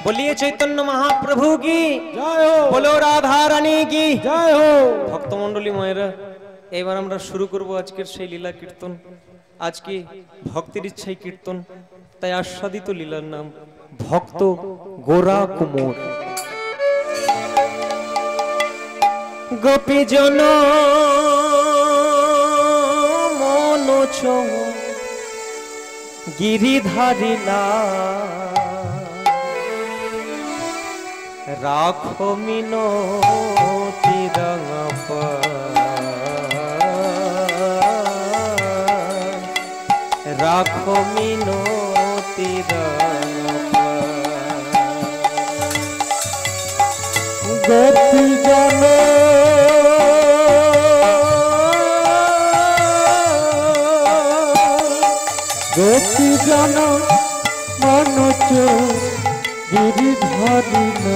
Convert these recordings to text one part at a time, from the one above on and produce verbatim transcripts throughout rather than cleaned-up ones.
बोलिए चैतन्य महाप्रभु की जय हो, बोलो राधा रानी की जय हो। भक्तमंडली मायरा एबार আমরা শুরু করব আজকের সেই লীলা কীর্তন। আজকে ভক্তির ইচ্ছায় কীর্তন, তাই আস্বাদিত লীলার নাম ভক্ত গোরা কুমোর। গোপীজন মনোচ গিরিধারিলা রাখো মিনতি রঙপা রাখো মিনতি রঙপা গোপীজন গোপীজন মনোচ গিরিধারিলা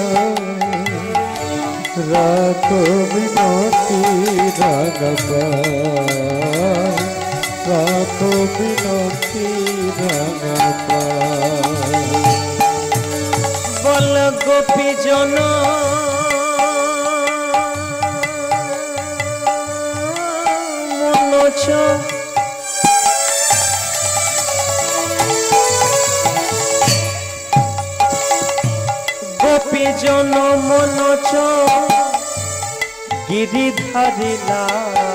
রাখো মিনতি রঙপা রাখো মিনতি রঙপা। বল গোপীজন মনোচ গোপীজন মনোচ গিরিধারিলা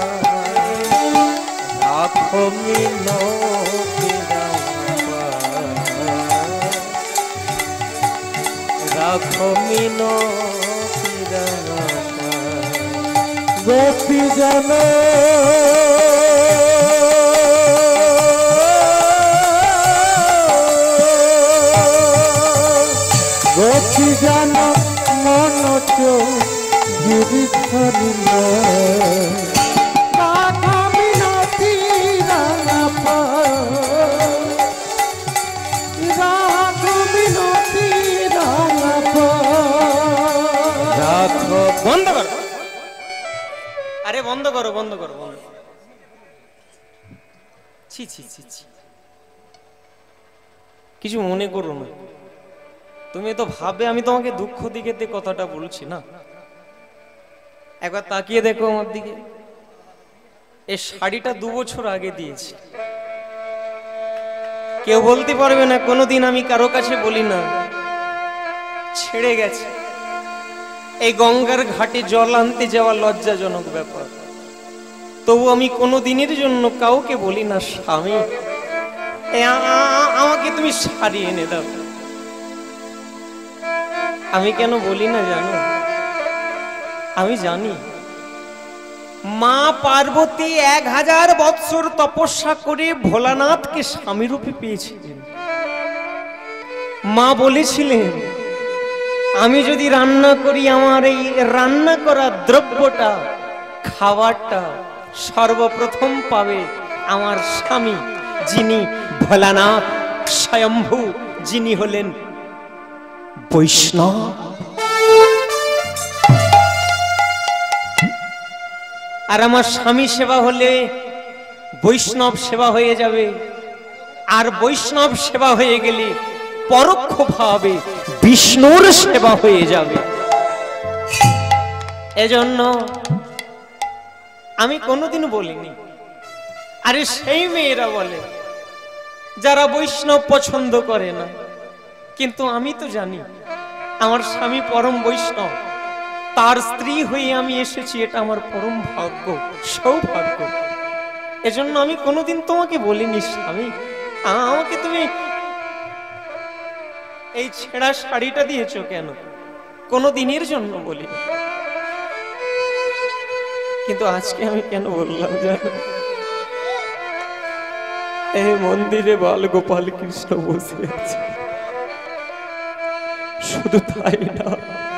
রাখো মিনতি রঙপা রাখো মিনতি রঙপা। গোপীজন গোপীজন মনোচ গিরিধারিলা রাখো মিনতি রঙপা রাখো মিনতি রঙপা রাখো। বন্ধ করো, আরে বন্ধ করো বন্ধ করো বন্ধ। ছি ছি ছি ছি, কিছু মনে করো না। তুমি তো ভাবে আমি তোমাকে দুঃখ দিকে কথাটা বলছি না। একবার তাকিয়ে দেখো আমার দিকে। এই শাড়িটা দু বছর আগে দিয়েছি। কেউ বলতে পারবে না কোনোদিন আমি কারো কাছে বলি না ছেড়ে গেছে। এই গঙ্গার ঘাটে জল আনতে যাওয়া লজ্জাজনক ব্যাপার, তবু আমি কোনোদিনের জন্য কাউকে বলি না স্বামী আমাকে তুমি শাড়ি এনে দাও। আমি কেন বলি না জানো? আমি জানি মা পার্বতী এক হাজার বৎসর তপস্যা করে ভোলানাথকে স্বামী রূপে পেয়েছিলেন। মা বলেছিলেন আমি যদি রান্না করি আমার এই রান্না করা দ্রব্যটা খাবারটা সর্বপ্রথম পাবে আমার স্বামী, যিনি ভোলানাথ স্বয়ম্ভু, যিনি হলেন বৈষ্ণব। আর আমার স্বামী সেবা হলে বৈষ্ণব সেবা হয়ে যাবে, আর বৈষ্ণব সেবা হয়ে গেলে পরোক্ষ ভাবে বিষ্ণুর সেবা হয়ে যাবে। এজন্য আমি কোনোদিন বলিনি। আরে সেই মেয়েরা বলে যারা বৈষ্ণব পছন্দ করে না, কিন্তু আমি তো জানি আমার স্বামী পরম বৈষ্ণব, তার স্ত্রী হয়ে আমি এসেছি, এটা আমার পরম ভাগ্য সৌভাগ্য। এজন্য আমি কোনোদিন তোমাকে বলিনি স্বামী আমাকে তুমি এই ছেঁড়া শাড়িটা দিয়েছো কেন, কোনোদিনের জন্য বলি। কিন্তু আজকে আমি কেন বললাম জানো? এই মন্দিরে বাল গোপাল কৃষ্ণ বসে আছে, শুধু তাই না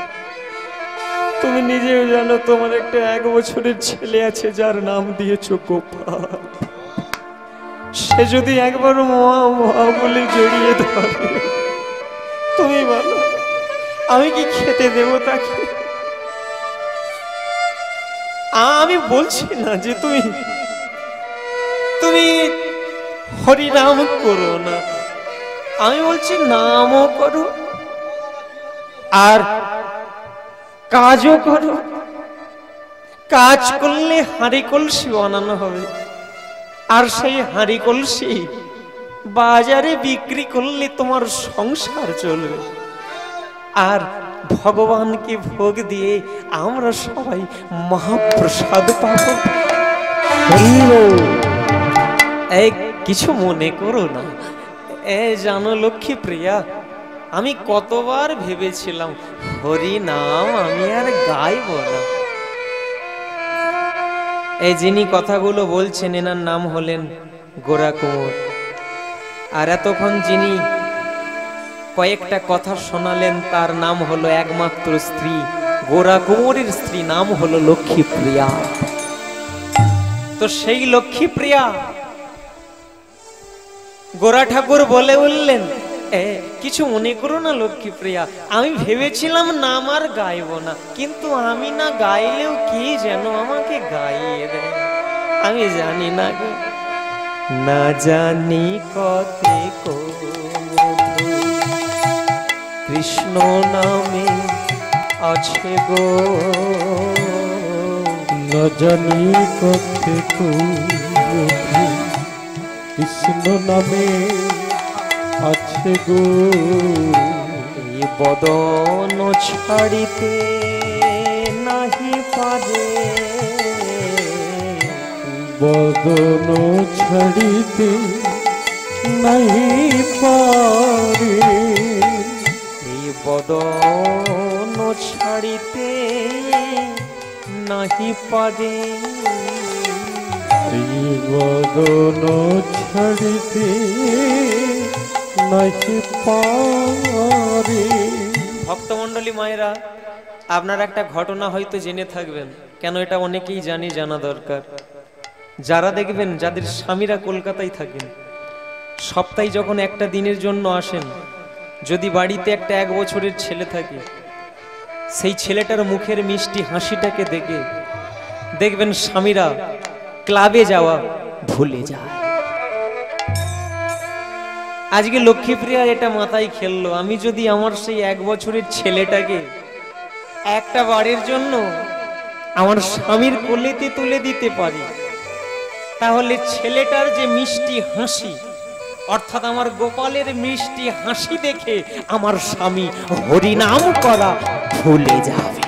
তুমি নিজেও জানো তোমার একটা এক বছরের ছেলে আছে যার নাম দিয়েছো গোপাল। সে যদি একবার মা মা বলে জড়িয়ে ধরে, তুমি বলো আমি কি খেতে দেব তাকে? আমি বলছি না যে তুমি তুমি হরি নাম করো না, আমি বলছি নামও করো আর কাজও করো, কাজ করলে হাঁড়ি কলসি বানানো হবে, আর সেই হাঁড়ি কলসি বাজারে বিক্রি করলে তোমার সংসার চলবে। আর ভগবানকে ভোগ দিয়ে আমরা সবাই মহাপ্রসাদ পাব। এই কিছু মনে করো না। এ জানো লক্ষ্মী প্রিয়া, আমি কতবার ভেবেছিলাম হরি নাম আমি আর গাইব না। এই যিনি কথাগুলো বলছেন এনার নাম হলেন গোরা কুঁওর। আর এতক্ষণ যিনি কয়েকটা কথা শোনালেন তার নাম হলো একমাত্র স্ত্রী গোরা কুঁওরের স্ত্রী, নাম হলো লক্ষ্মী প্রিয়া। তো সেই লক্ষ্মী প্রিয়া গোরা ঠাকুর বলে উঠলেন, এ কিছু মনে করো না লক্ষ্মী প্রিয়া, আমি ভেবেছিলাম নাম আর গাইব না, কিন্তু আমি না গাইলেও কি যেন আমাকে গাইয়ে দেয়। আমি জানি না গো, না জানি কতে কো কৃষ্ণ নামে আছে গো, না জানি কতে কো কৃষ্ণ নামে আছে গো, এই বদন ছাড়িতে নাহি পারে, বদন ছাড়িতে নাহি পারে, এই বদন ছাড়িতে নাহি পারে, এই বদন ছাড়িতে নাহি পারে। ভক্তমণ্ডলী মায়েরা, আপনার একটা ঘটনা হয়তো জেনে থাকবেন, কেন এটা অনেকেই জানি, জানা দরকার। যারা দেখবেন যাদের স্বামীরা কলকাতায় থাকেন, সপ্তাহে যখন একটা দিনের জন্য আসেন, যদি বাড়িতে একটা এক বছরের ছেলে থাকে, সেই ছেলেটার মুখের মিষ্টি হাসিটাকে দেখে দেখবেন স্বামীরা ক্লাবে যাওয়া ভুলে যায়। আজকে লক্ষ্মীপ্রিয়া এটা মাথায় খেললো, আমি যদি আমার সেই এক বছরের ছেলেটাকে একটা বারের জন্য আমার স্বামীর কোলেতে তুলে দিতে পারি, তাহলে ছেলেটার যে মিষ্টি হাসি, অর্থাৎ আমার গোপালের মিষ্টি হাসি দেখে আমার স্বামী হরিনাম করা ভুলে যাবে।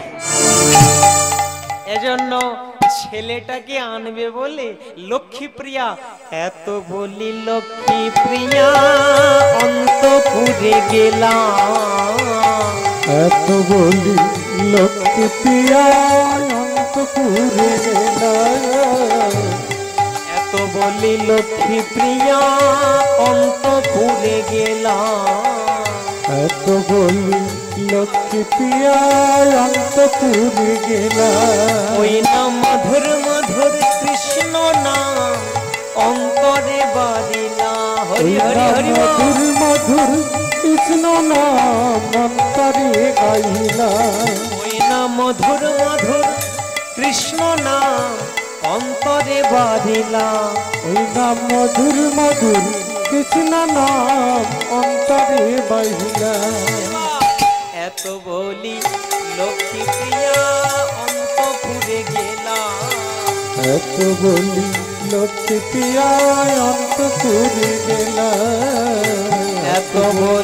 এজন্য ছেলেটাকে আনবে বলে লক্ষ্মীপ্রিয়া এত বলি লক্ষ্মীপ্রিয়া অন্তপুরে গেলাম, এত বলি লক্ষ্মীপ্রিয়া অন্তপুরে গেলাম, এত বলি লক্ষ্মীপ্রিয়া অন্তপুরে গেলাম, এত বলি লক্ষ্মীপ্রিয়া অন্তপুরে গেলাম, ওই না মধুর মধুর কৃষ্ণ নাম অন্তরে বাড়িলা, হরি হরি হরি মধুর মধুর কৃষ্ণ নাম অন্তরে গাইলাম, ওই না মধুর মধুর কৃষ্ণ নাম অন্তরে বাঁধিলা, ওই নাম মধুর মধুর কৃষ্ণ নাম অন্তরে বাহিলাম, এত বলি লক্ষ্মীপ্রিয়া অন্তপুরে গেলাম, এত বলি লক্ষ্মীপ্রিয়া অন্তপুরে গেলাম, এত বল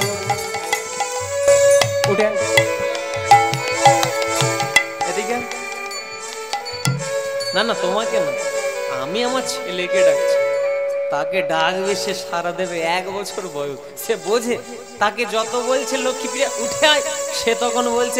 উঠে এদিকে, না না তোমাকে না, আমি আমার ছেলেকে ডাকছি, তাকে ডাকবে সে সারা দেবে, এক বছর বয়স, সে বোঝে। তাকে যত বলছে লক্ষ্মীপ্রিয়া উঠে আয়, সে তখন বলছে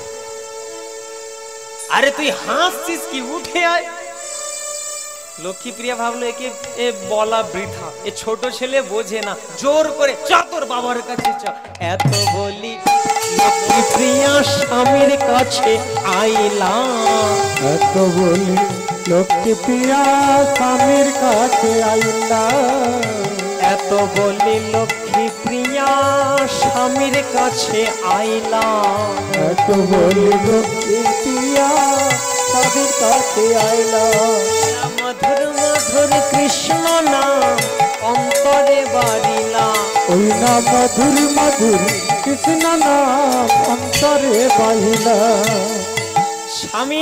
আরে তুই হাসছিস কি, উঠে আয়। লক্ষ্মীপ্রিয়া ভাবলো একে এ বলা বৃথা, এ ছোট ছেলে বোঝে না, জোর করে চ তোর বাবার কাছে চ। এত বলি লক্ষ্মীপ্রিয়া স্বামীর কাছে আইলাম, এত বলি লক্ষ্মীপ্রিয়া স্বামীর কাছে আইলাম, এত বলি লক্ষ্মীপ্রিয়া স্বামীর কাছে আইলাম, এত বলি লক্ষ্মীপ্রিয়া স্বামীর কাছে আইলাম, মধুর মধুর কৃষ্ণ নাম অন্তরে বাড়িলা, ওই না মধুর মধুর কৃষ্ণ নাম অন্তরে বাহিলা। স্বামী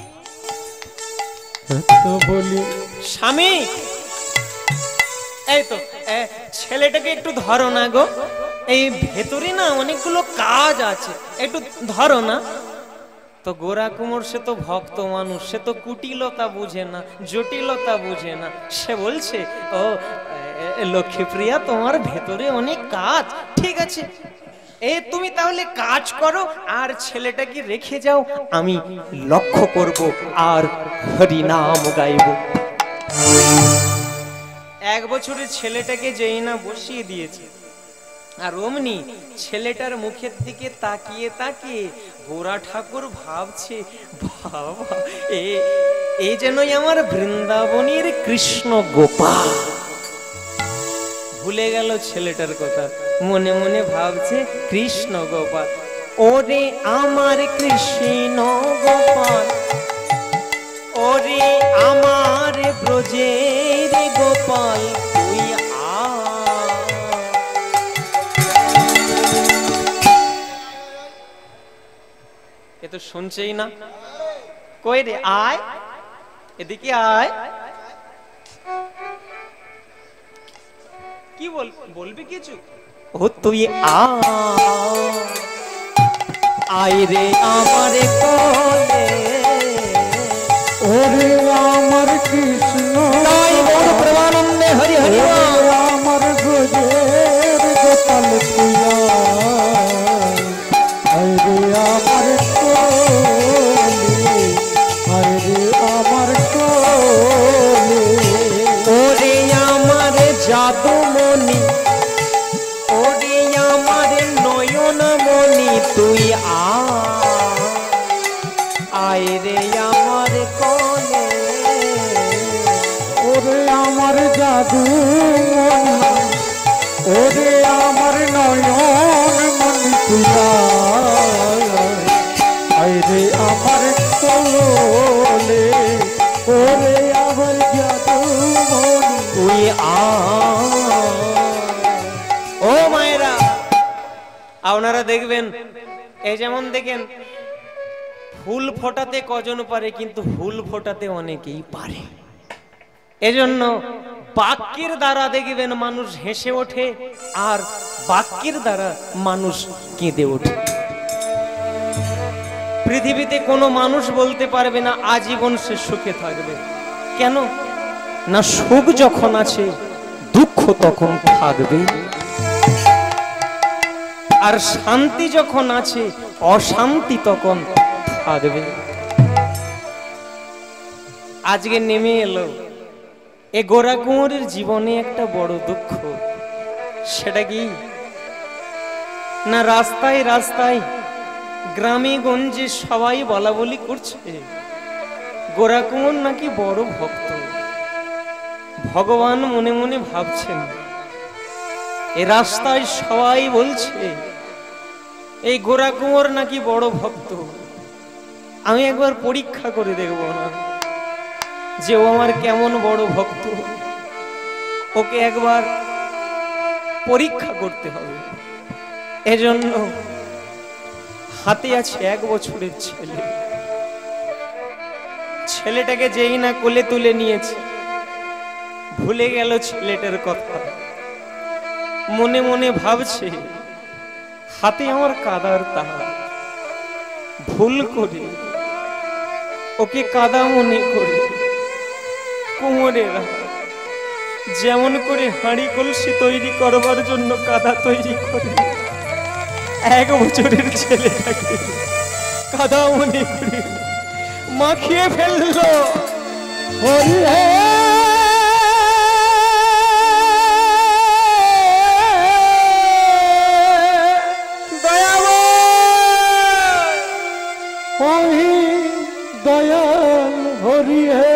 তো বলি স্বামী, এই তো এ, ছেলেটাকে একটু ধরো না গো, এই ভেতরে না অনেকগুলো কাজ আছে, একটু ধরো না। তো গোরা কুমোর সে তো ভক্ত মানুষ, সে তো কুটিলতা বুঝে না, জটিলতা বুঝে না। সে বলছে ও এ, লক্ষ্মীপ্রিয়া, তোমার ভেতরে অনেক কাজ, ঠিক আছে, এ তুমি তাহলে কাজ করো আর ছেলেটাকে রেখে যাও, আমি লক্ষ্য করব আর হরিনাম গাইব। এক বছরের ছেলেটাকে যেই না বসিয়ে দিয়েছে, আর অমনি ছেলেটার মুখের দিকে তাকিয়ে তাকিয়ে গোরা ঠাকুর ভাবছে, বাবা এ এই যেনই আমার বৃন্দাবনের কৃষ্ণ গোপাল। ভুলে গেল ছেলেটার কথা, মনে মনে ভাবছে কৃষ্ণ গোপাল, ওরে আমার কৃষ্ণ গোপাল, ওরে আমার ব্রজের গোপাল, তুই আ। এ তো শুনছেই না, কই রে, আয় এদিকে আয়। কি বল বলবি কিছু? ও তুই আ, আয় রে আমার কোলে, ওরে আমার কৃষ্ণ তাই বড় প্রেমানন্দে হরি হরি আমার ব্রজের গোপাল তুইয়া, আরে আমার কোলে, আরে আমার কোলে। ওরে আমার জাদুমণি, ওরে আমার নয়নমণি, তুই আ, আয় রে আমার কোলে। ওরে আমার জাদু মনি, ওরে আমার নয়ন মনি তুইয়া, আরে আমার কোলে, ওরে আমার জাদু মনি তুই আ। ও মায়েরা, আপনারা দেখবেন, এই যেমন দেখেন ফুল ফোটাতে কজন পারে, কিন্তু হুল ফোটাতে অনেকেই পারে। এজন্য বাক্যের দ্বারা দেখবেন মানুষ হেসে ওঠে, আর বাক্যের দ্বারা মানুষ কেঁদে ওঠে। পৃথিবীতে কোনো মানুষ বলতে পারবে না আজীবন সে সুখে থাকবে। কেন না, সুখ যখন আছে দুঃখ তখন থাকবে, আর শান্তি যখন আছে অশান্তি তখন থাকবে। আজকে নেমে এলো এ গোরা কুঁওরের জীবনে একটা বড় দুঃখ। সেটা কি না, রাস্তায় রাস্তায় গ্রামে গঞ্জে সবাই বলা বলি করছে গোরা কুঁওর নাকি বড় ভক্ত। ভগবান মনে মনে ভাবছেন, এ রাস্তায় সবাই বলছে এই গোরা কুঁওর নাকি বড় ভক্ত, আমি একবার পরীক্ষা করে দেখব না যে ও আমার কেমন বড় ভক্ত, ওকে একবার পরীক্ষা করতে হবে। এজন্য হাতে আছে এক বছরের ছেলে, ছেলেটাকে যেই না কোলে তুলে নিয়েছে ভুলে গেল ছেলেটার কথা, মনে মনে ভাবছে হাতে আমার কাদার তাহার, ভুল করে ওকে কাদা মনে করে কোমরেরা যেমন করে হাঁড়ি কলসি তৈরি করবার জন্য কাদা তৈরি করে এক বছরের ছেলেটাকে কাদা মনে করে মাখিয়ে ফেললো। হরি হে হরি দয়াল, হরি হে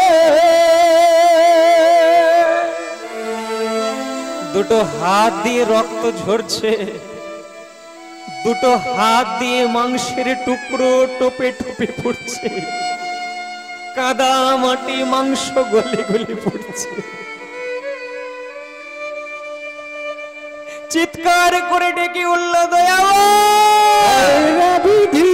দুটো হাত দিয়ে রক্ত ঝরছে, দুটো হাত দিয়ে মাংসের টুকরো টোপে টোপে পড়ছে, কাদা মাটি মাংস গলে গলে পড়ছে। চিৎকার করে ডেকে উঠল দয়া বিধি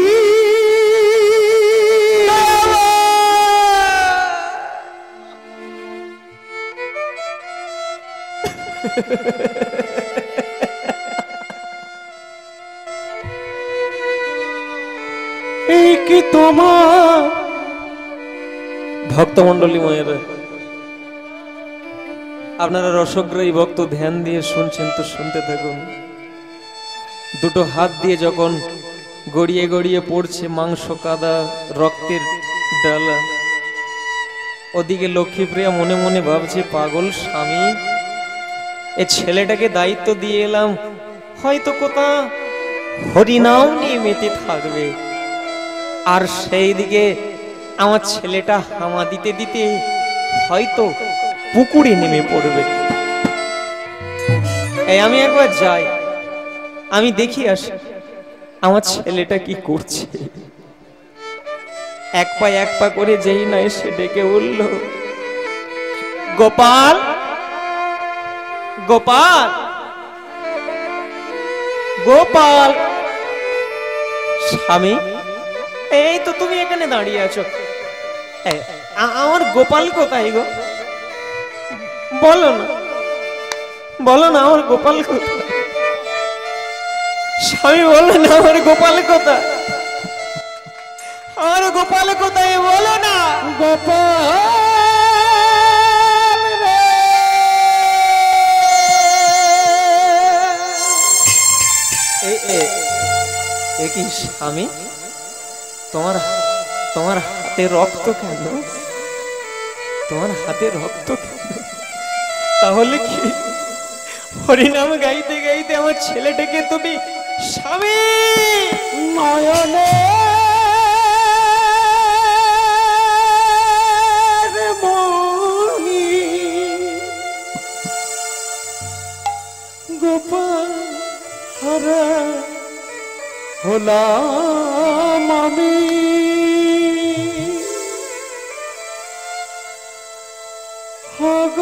এই কি তোমার ভক্তমণ্ডলী মায়েরা, আপনারা রসগ্রাহী ভক্ত ধ্যান দিয়ে শুনছেন তো শুনতে থাকুন। দুটো হাত দিয়ে যখন গড়িয়ে গড়িয়ে পড়ছে মাংস কাদা রক্তের ডালা, ওদিকে লক্ষ্মীপ্রিয়া মনে মনে ভাবছে পাগল স্বামী, এ ছেলেটাকে দায়িত্ব দিয়ে এলাম, হয়তো কোথা হরিনাম নিয়ে মেতে থাকবে, আর সেই দিকে আমার ছেলেটা হামা দিতে দিতে হয়তো পুকুরে নেমে পড়বে। এই আমি একবার যাই, আমি দেখি আসি আমার ছেলেটা কি করছে। এক পা এক পা করে যেই না এসে ডেকে উঠল, গোপাল গোপাল গোপাল। স্বামী, এই তো তুমি এখানে দাঁড়িয়ে আছো, আমার গোপাল কোথায় গো? বলো না, বলো না আমার গোপাল কোথায়? স্বামী বলো না আমার গোপাল কোথায়, আমার গোপাল কোথায় বলো না। গোপাল রে, এ কি স্বামী, তোমার তোমার হাতে রক্ত কেন? তোমার হাতে রক্ত কেন? তাহলে কি হরিনাম গাইতে গাইতে আমার ছেলেটাকে তুমি স্বামী নয়নে মনি গোপাল হরা হলাম আমি, হগ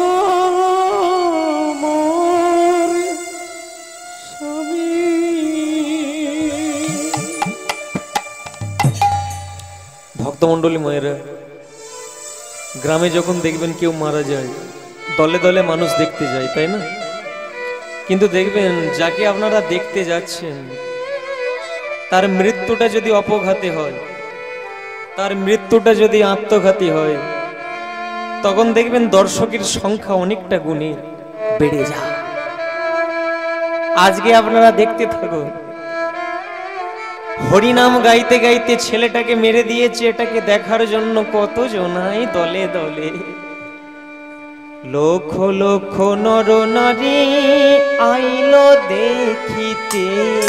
মোর স্বামী। ভক্তমণ্ডলী মায়েরা, গ্রামে যখন দেখবেন কেউ মারা যায়, দলে দলে মানুষ দেখতে যায়, তাই না? কিন্তু দেখবেন যাকে আপনারা দেখতে যাচ্ছেন তার মৃত্যুটা যদি অপঘাতে হয়, তার মৃত্যুটা যদি আত্মঘাতী হয়, তখন দেখবেন দর্শকের সংখ্যা অনেকটা গুণে বেড়ে যায়। আজকে আপনারা দেখতে থাকুন, হরিনাম গাইতে গাইতে ছেলেটাকে মেরে দিয়েছে, এটাকে দেখার জন্য কত জনাই দলে দলে, লক্ষ লক্ষ নর নারী আইলো দেখিতে,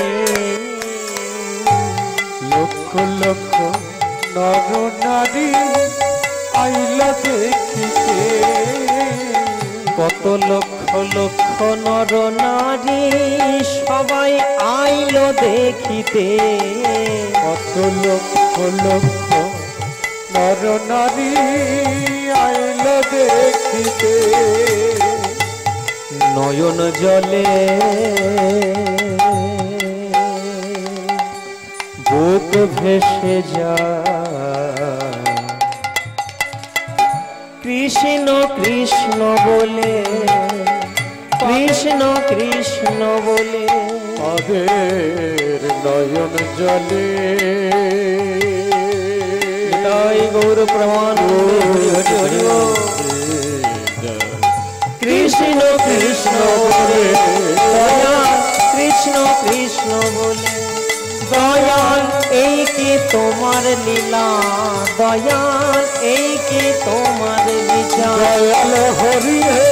লক্ষ লক্ষ নর নারী আইল দেখিতে, কত লক্ষ লক্ষ নর নারী সবাই আইলো দেখিতে, কত লক্ষ লক্ষ নর নারী আইল দেখিতে, নয়ন জলে বুক ভেসে যায়, কৃষ্ণ কৃষ্ণ বলে, কৃষ্ণ কৃষ্ণ বলে, তাদের নয়ন জলে জয় গৌর প্রমাণ, হরি হরি হরি বল। কৃষ্ণ কৃষ্ণ বলে দয়াল, কৃষ্ণ কৃষ্ণ বলে দয়াল, এই কি তোমার লীলা দয়াল, এই কি তোমার বিচার, দয়াল হরি হে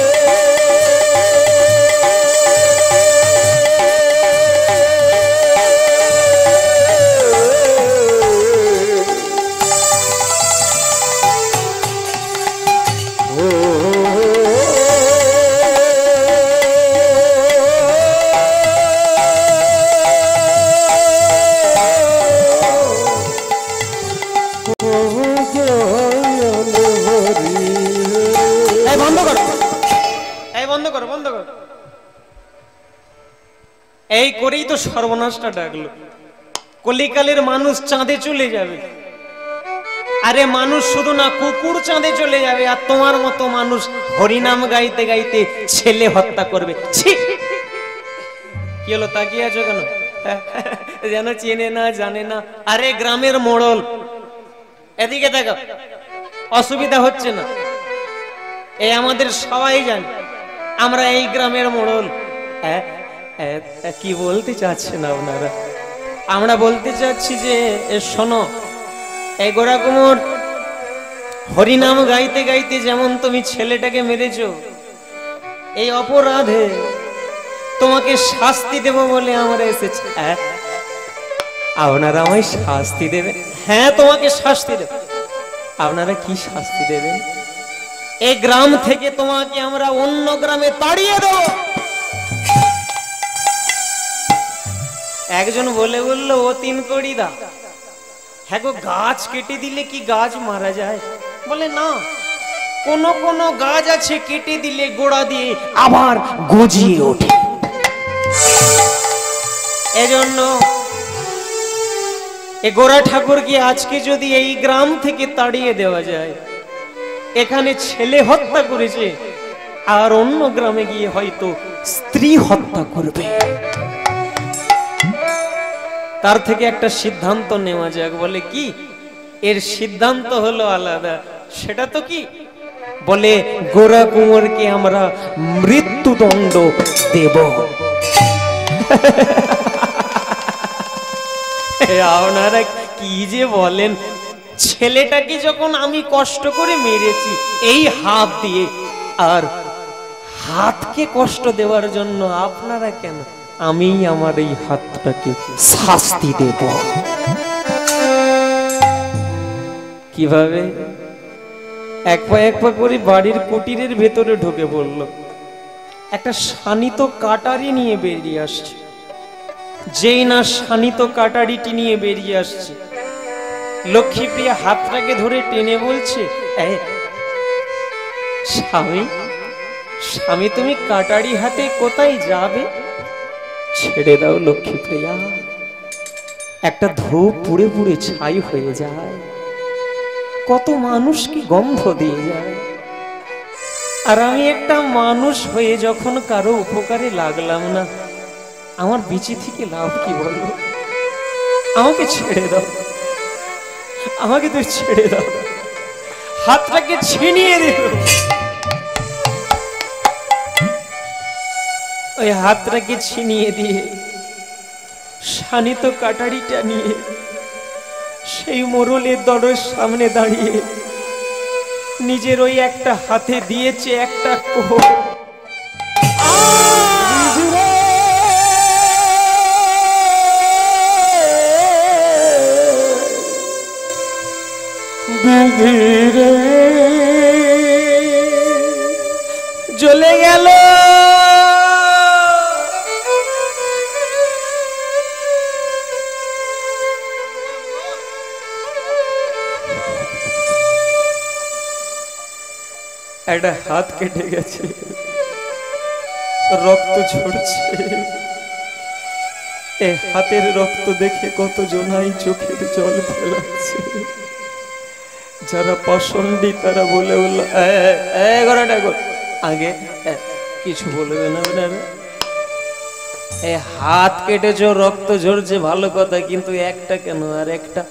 এই করেই তো সর্বনাশটা ডাকলো। কলিকালের মানুষ চাঁদে চলে যাবে, আরে মানুষ শুধু না কুকুর চাঁদে চলে যাবে, আর তোমার মতো মানুষ হরিনাম গাইতে গাইতে ছেলে হত্যা করবে। ছি, কি হলো তাকিয়ে আছো কেন? যেন চেনে না জানে না। আরে গ্রামের মোড়ল, এদিকে দেখো, অসুবিধা হচ্ছে না, এই আমাদের সবাই জানে আমরা এই গ্রামের মোড়ল। কি বলতে চাচ্ছেন আপনারা? আমরা বলতে চাচ্ছি যে শোনো, এই গোড়া কুমোর হরিনাম গাইতে গাইতে যেমন তুমি ছেলেটাকে মেরেছো, এই অপরাধে তোমাকে শাস্তি দেব বলে আমরা এসেছি। আপনারা আমায় শাস্তি দেবেন? হ্যাঁ, তোমাকে শাস্তি দেব। আপনারা কি শাস্তি দেবেন? এই গ্রাম থেকে তোমাকে আমরা অন্য গ্রামে তাড়িয়ে দেব। একজন বলে বললো, ও তিন কড়ি দা, হ্যাঁ গো, গাছ কেটে দিলে কি গাছ মারা যায়? বলে না, কোন কোন গাছ আছে কেটে দিলে গোড়া দিয়ে আবার গজিয়ে ওঠে। এজন্য এ গোড়া ঠাকুরকে আজকে যদি এই গ্রাম থেকে তাড়িয়ে দেওয়া যায়, এখানে ছেলে হত্যা করেছে আর অন্য গ্রামে গিয়ে হয়তো স্ত্রী হত্যা করবে, তার থেকে একটা সিদ্ধান্ত নেওয়া যাক। বলে কি? এর সিদ্ধান্ত হলো আলাদা। সেটা তো কি? বলে গোরা কুমোরকে আমরা মৃত্যুদণ্ড দেব। আপনারা কি যে বলেন, ছেলেটাকে যখন আমি কষ্ট করে মেরেছি এই হাত দিয়ে, আর হাতকে কষ্ট দেওয়ার জন্য আপনারা কেন? আমি আমার এই হাতটাকে শাস্তি দেব। কিভাবে? এক পা এক পা করে বাড়ির কুটিরের ভেতরে ঢুকে পড়ল, একটা শানিত কাটারি নিয়ে বেরিয়ে আসছে। যেই না শানিত কাটারিটি নিয়ে বেরিয়ে আসছে, লক্ষ্মীপ্রিয়া হাতটাকে ধরে টেনে বলছে, স্বামী স্বামী তুমি কাটারি হাতে কোথায় যাবে? ছেড়ে দাও লক্ষ্মীপ্রিয়া, একটা ধূপ পুড়ে পুড়ে ছাই হয়ে যায়, কত মানুষ কি গন্ধ দিয়ে যায়, আর আমি একটা মানুষ হয়ে যখন কারো উপকারে লাগলাম না, আমার বেঁচে থেকে লাভ কি বলো? আমাকে ছেড়ে দাও, আমাকে তুই ছেড়ে দাও। হাতটাকে ছিনিয়ে দিল, ওই হাতটাকে ছিনিয়ে দিয়ে শানিত কাটারিটা নিয়ে সেই মোড়লের দরের সামনে দাঁড়িয়ে নিজের ওই একটা হাতে দিয়েছে একটা কোপ। জ্বলে গেল একটা হাত, কেটে গেছে, রক্ত ঝরছে। এ হাতের রক্ত দেখে কত জনাই চোখের জল ফেলাচ্ছে। যারা পাষণ্ডী তারা বলে বললো, আগে কিছু বলবে না, এই হাত কেটেছ, রক্ত ঝরছে, ভালো কথা, কিন্তু একটা কেন আর একটা?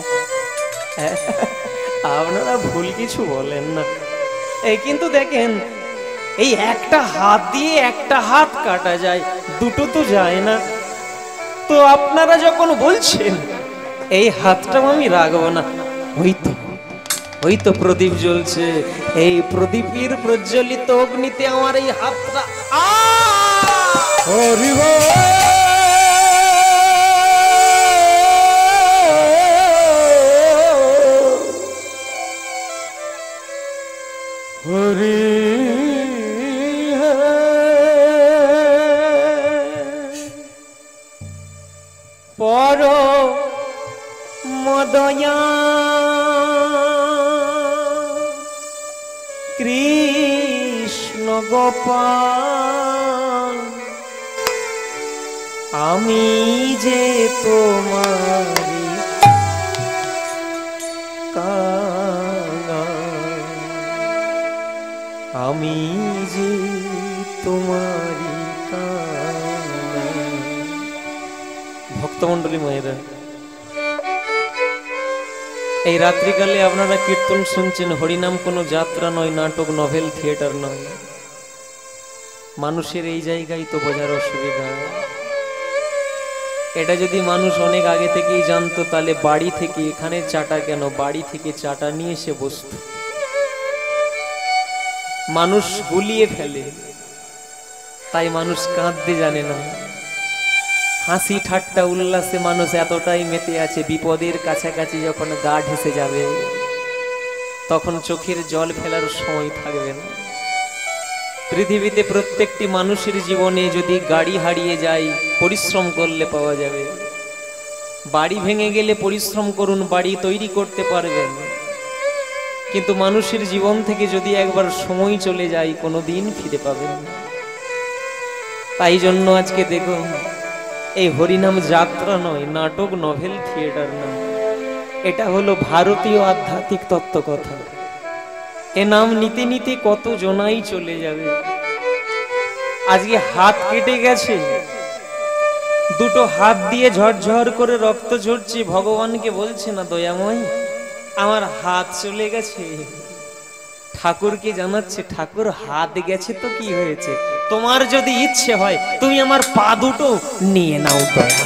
আপনারা ভুল কিছু বলেন না। এই কিন্তু দেখেন, এই একটা হাত দিয়ে একটা হাত কাটা যায়, দুটো তো যায় না। তো আপনারা যখন বলছেন এই হাতটাও আমি রাখবো না, ওই তো ওই তো প্রদীপ জ্বলছে, এই প্রদীপের প্রজ্বলিত অগ্নিতে আমার এই হাতটা হরি হরি পর মদয়া কৃষ্ণ গোপাল আমি যে তোমারি কাঙাল, আমি যে তোমারি কাঙাল। ভক্তমণ্ডলী মায়েরা, এই রাত্রিকালে আপনারা কীর্তন শুনছেন। হরিনাম কোনো যাত্রা নয়, নাটক, নভেল, থিয়েটার নয়। মানুষের এই জায়গায় তো বোঝার অসুবিধা। এটা যদি মানুষ অনেক আগে থেকেই জানতো, তাহলে বাড়ি থেকে এখানে চাটা কেন, বাড়ি থেকে চাটা নিয়ে এসে বসত। মানুষ গুলিয়ে ফেলে, তাই মানুষ কাঁদতে জানে না। হাসি ঠাট্টা উল্লাসে মানুষ এতটাই মেতে আছে, বিপদের কাছাকাছি যখন গা ঢেসে যাবে তখন চোখের জল ফেলার সময় থাকবে না। পৃথিবীতে প্রত্যেকটি মানুষের জীবনে যদি গাড়ি হারিয়ে যায়, পরিশ্রম করলে পাওয়া যাবে। বাড়ি ভেঙে গেলে পরিশ্রম করুন, বাড়ি তৈরি করতে পারবেন। কিন্তু মানুষের জীবন থেকে যদি একবার সময় চলে যায়, কোনোদিন ফিরে পাবেন না। তাই জন্য আজকে দেখুন, এই হরিনাম যাত্রা নয়, নাটক, নভেল, থিয়েটার নয়, এটা হলো ভারতীয় আধ্যাত্মিক তত্ত্ব কথা। এ নাম নিতে নিতে কত জনাই চলে যাবে। আজকে হাত কেটে গেছে, দুটো হাত দিয়ে ঝরঝর করে রক্ত ঝরছে, ভগবানকে বলছে না দয়াময় আমার হাত চলে গেছে। ঠাকুরকে জানাচ্ছে, ঠাকুর হাত গেছে তো কি হয়েছে, তোমার যদি ইচ্ছে হয় তুমি আমার পা দুটো নিয়ে নাও দয়া।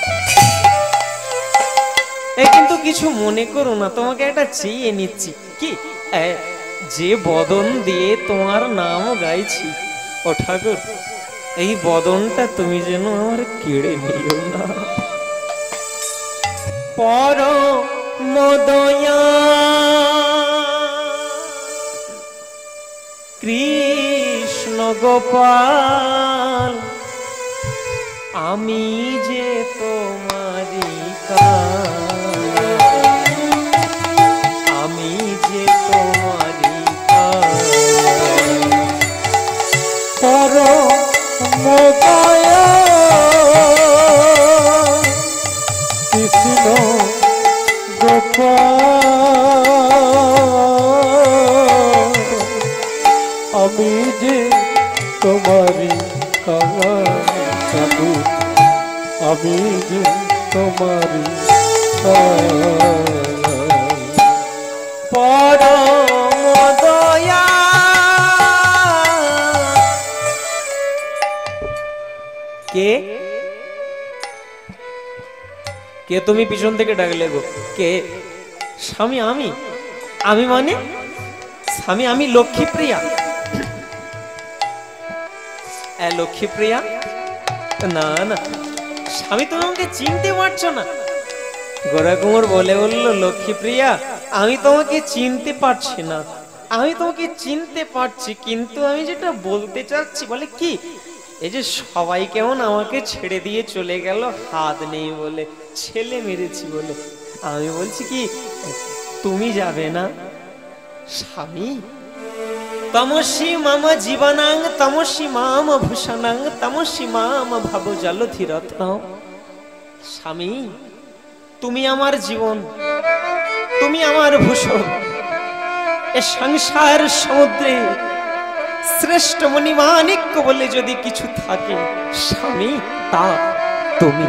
এ কিন্তু কিছু মনে করো না, তোমাকে একটা চেয়ে নিচ্ছি। কি যে বদন দিয়ে তোমার নাম গাইছি, ও ঠাকুর এই বদনটা তুমি যেন আমার কেড়ে নিও না। পরম দয়া কৃষ্ণ গোপাল, আমি যে তোমারি কাঙাল, আমি যে তোমারি কাঙাল। পরম দয়া কৃষ্ণ গোপাল, আমি যে তোমারি কাঙাল, আমি যে তোমারি কাঙাল। পরম দয়া কে কে তুমি পিছন থেকে ডাকলে গো? কে? স্বামী আমি? আমি মানে স্বামী আমি লক্ষ্মীপ্রিয়া। লক্ষ্মীপ্রিয়া না না স্বামী, তুমি আমাকে চিনতে পারছো না। গোরা কুমার বলে বললো, লক্ষ্মীপ্রিয়া আমি তোমাকে চিনতে পারছি না। আমি তোমাকে চিনতে পারছি, কিন্তু আমি যেটা বলতে চাচ্ছি। বলে কি? এই যে সবাই কেমন আমাকে ছেড়ে দিয়ে চলে গেল, হাত নেই বলে, ছেলে মেরেছি বলে। আমি বলছি কি, তুমি যাবে না স্বামী? তমসি মাম জীবনাং তমসি মাম ভূষণাং তমসি মাম ভাব জলধিরত্নম। স্বামী তুমি আমার জীবন, তুমি আমার ভূষণ। এ সংসার সমুদ্রে শ্রেষ্ঠ মণিমাণিক্য বলে যদি কিছু থাকে স্বামী, তা তুমি।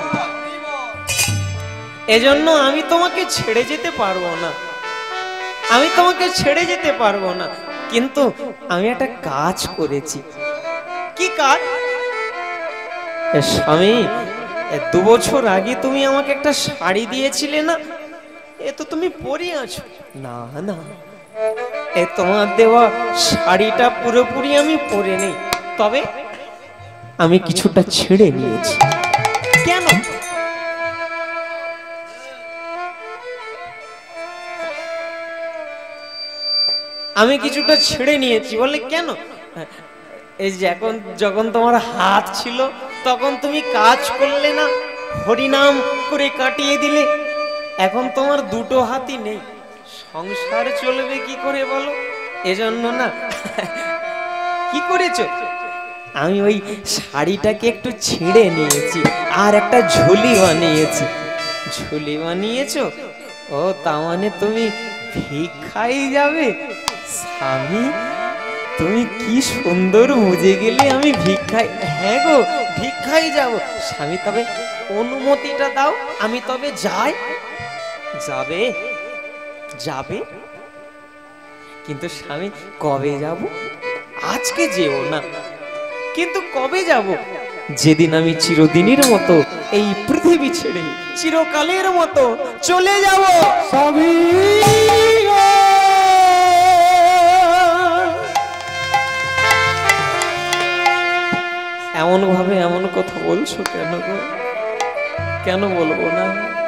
এজন্য আমি তোমাকে ছেড়ে যেতে পারবো না, আমি তোমাকে ছেড়ে যেতে পারবো না। কিন্তু আমি একটা কাজ করেছি। কি কাজ? স্বামী দু বছর আগে তুমি আমাকে একটা শাড়ি দিয়েছিলে না, এ তো তুমি পরে আছো। না না, এ তোমার দেওয়া শাড়িটা পুরোপুরি আমি পরে নেই, তবে আমি কিছুটা ছেড়ে নিয়েছি। কেন? আমি কিছুটা ছেড়ে নিয়েছি। বলে কেন? এই যে এখন যখন তোমার হাত ছিল তখন তুমি কাজ করলে না, হরিনাম করে কাটিয়ে দিলে। এখন তোমার দুটো হাতই নেই, সংসার চলবে কি করে বলো? এজন্য না কি করেছো, আমি ওই শাড়িটাকে একটু ছিঁড়ে নিয়েছি আর একটা ঝুলি বানিয়েছি। ঝুলি বানিয়েছো? ও তা মানে তুমি ভিক্ষাই যাবে? স্বামী তুমি কি সুন্দর বুঝে গেলে আমি ভিক্ষাই। হ্যাঁ গো ভিক্ষাই যাব। স্বামী তবে অনুমতিটা দাও, আমি তবে যাই। যাবে? যাবে কিন্তু স্বামী কবে যাব? আজকে যেও না, কিন্তু কবে যাব? যেদিন আমি চিরদিনের মতো এই পৃথিবী ছেড়ে চিরকালের মতো চলে যাব। স্বামী এমন ভাবে এমন কথা বলছো কেন গো? কেন বলবো না?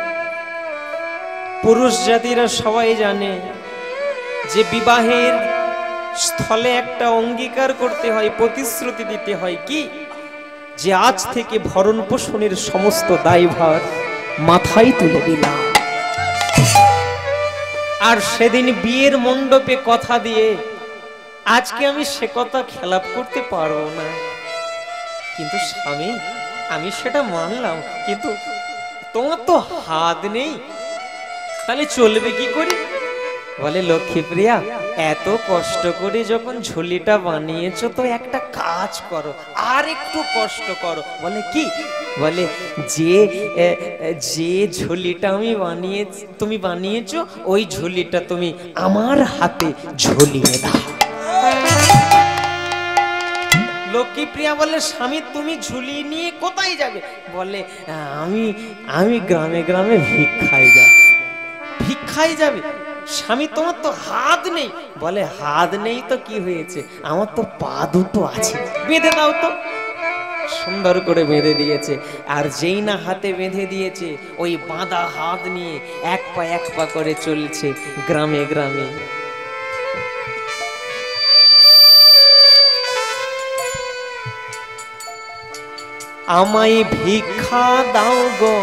পুরুষ জাতিরা সবাই জানে যে বিবাহের স্থলে একটা অঙ্গীকার করতে হয়, প্রতিশ্রুতি দিতে হয় কি, যে আজ থেকে ভরণ পোষণের সমস্ত দায়ভার মাথায় তুলে দিলাম। আর সেদিন বিয়ের মণ্ডপে কথা দিয়ে আজকে আমি সে কথা খেলাপ করতে পারবো না। কিন্তু স্বামী আমি সেটা মানলাম, কিন্তু তোমার তো হাত নেই, তাহলে চলবে কি করে? বলে লক্ষ্মীপ্রিয়া এত কষ্ট করে যখন ঝুলিটা বানিয়েছো তো একটা কাজ করো, আর একটু কষ্ট করো। বলে কি? বলে যে যে ঝুলিটা আমি বানিয়ে তুমি বানিয়েছো ওই ঝুলিটা তুমি আমার হাতে ঝুলিয়ে দাও। লক্ষ্মীপ্রিয়া বলে স্বামী তুমি ঝুলি নিয়ে কোথায় যাবে? বলে আমি আমি গ্রামে গ্রামে ভিক্ষায় যাব। ভিক্ষায় যাবে? স্বামী তোমার তো হাত নেই। বলে হাত নেই তো কি হয়েছে, আমার তো পা দুটো আছে, বেঁধে দাও তো। সুন্দর করে বেঁধে দিয়েছে। আর যেই না হাতে বেঁধে দিয়েছে ওই বাঁধা হাত নিয়ে এক পা এক পা করে চলছে গ্রামে গ্রামে। আমায় ভিক্ষা দাও গো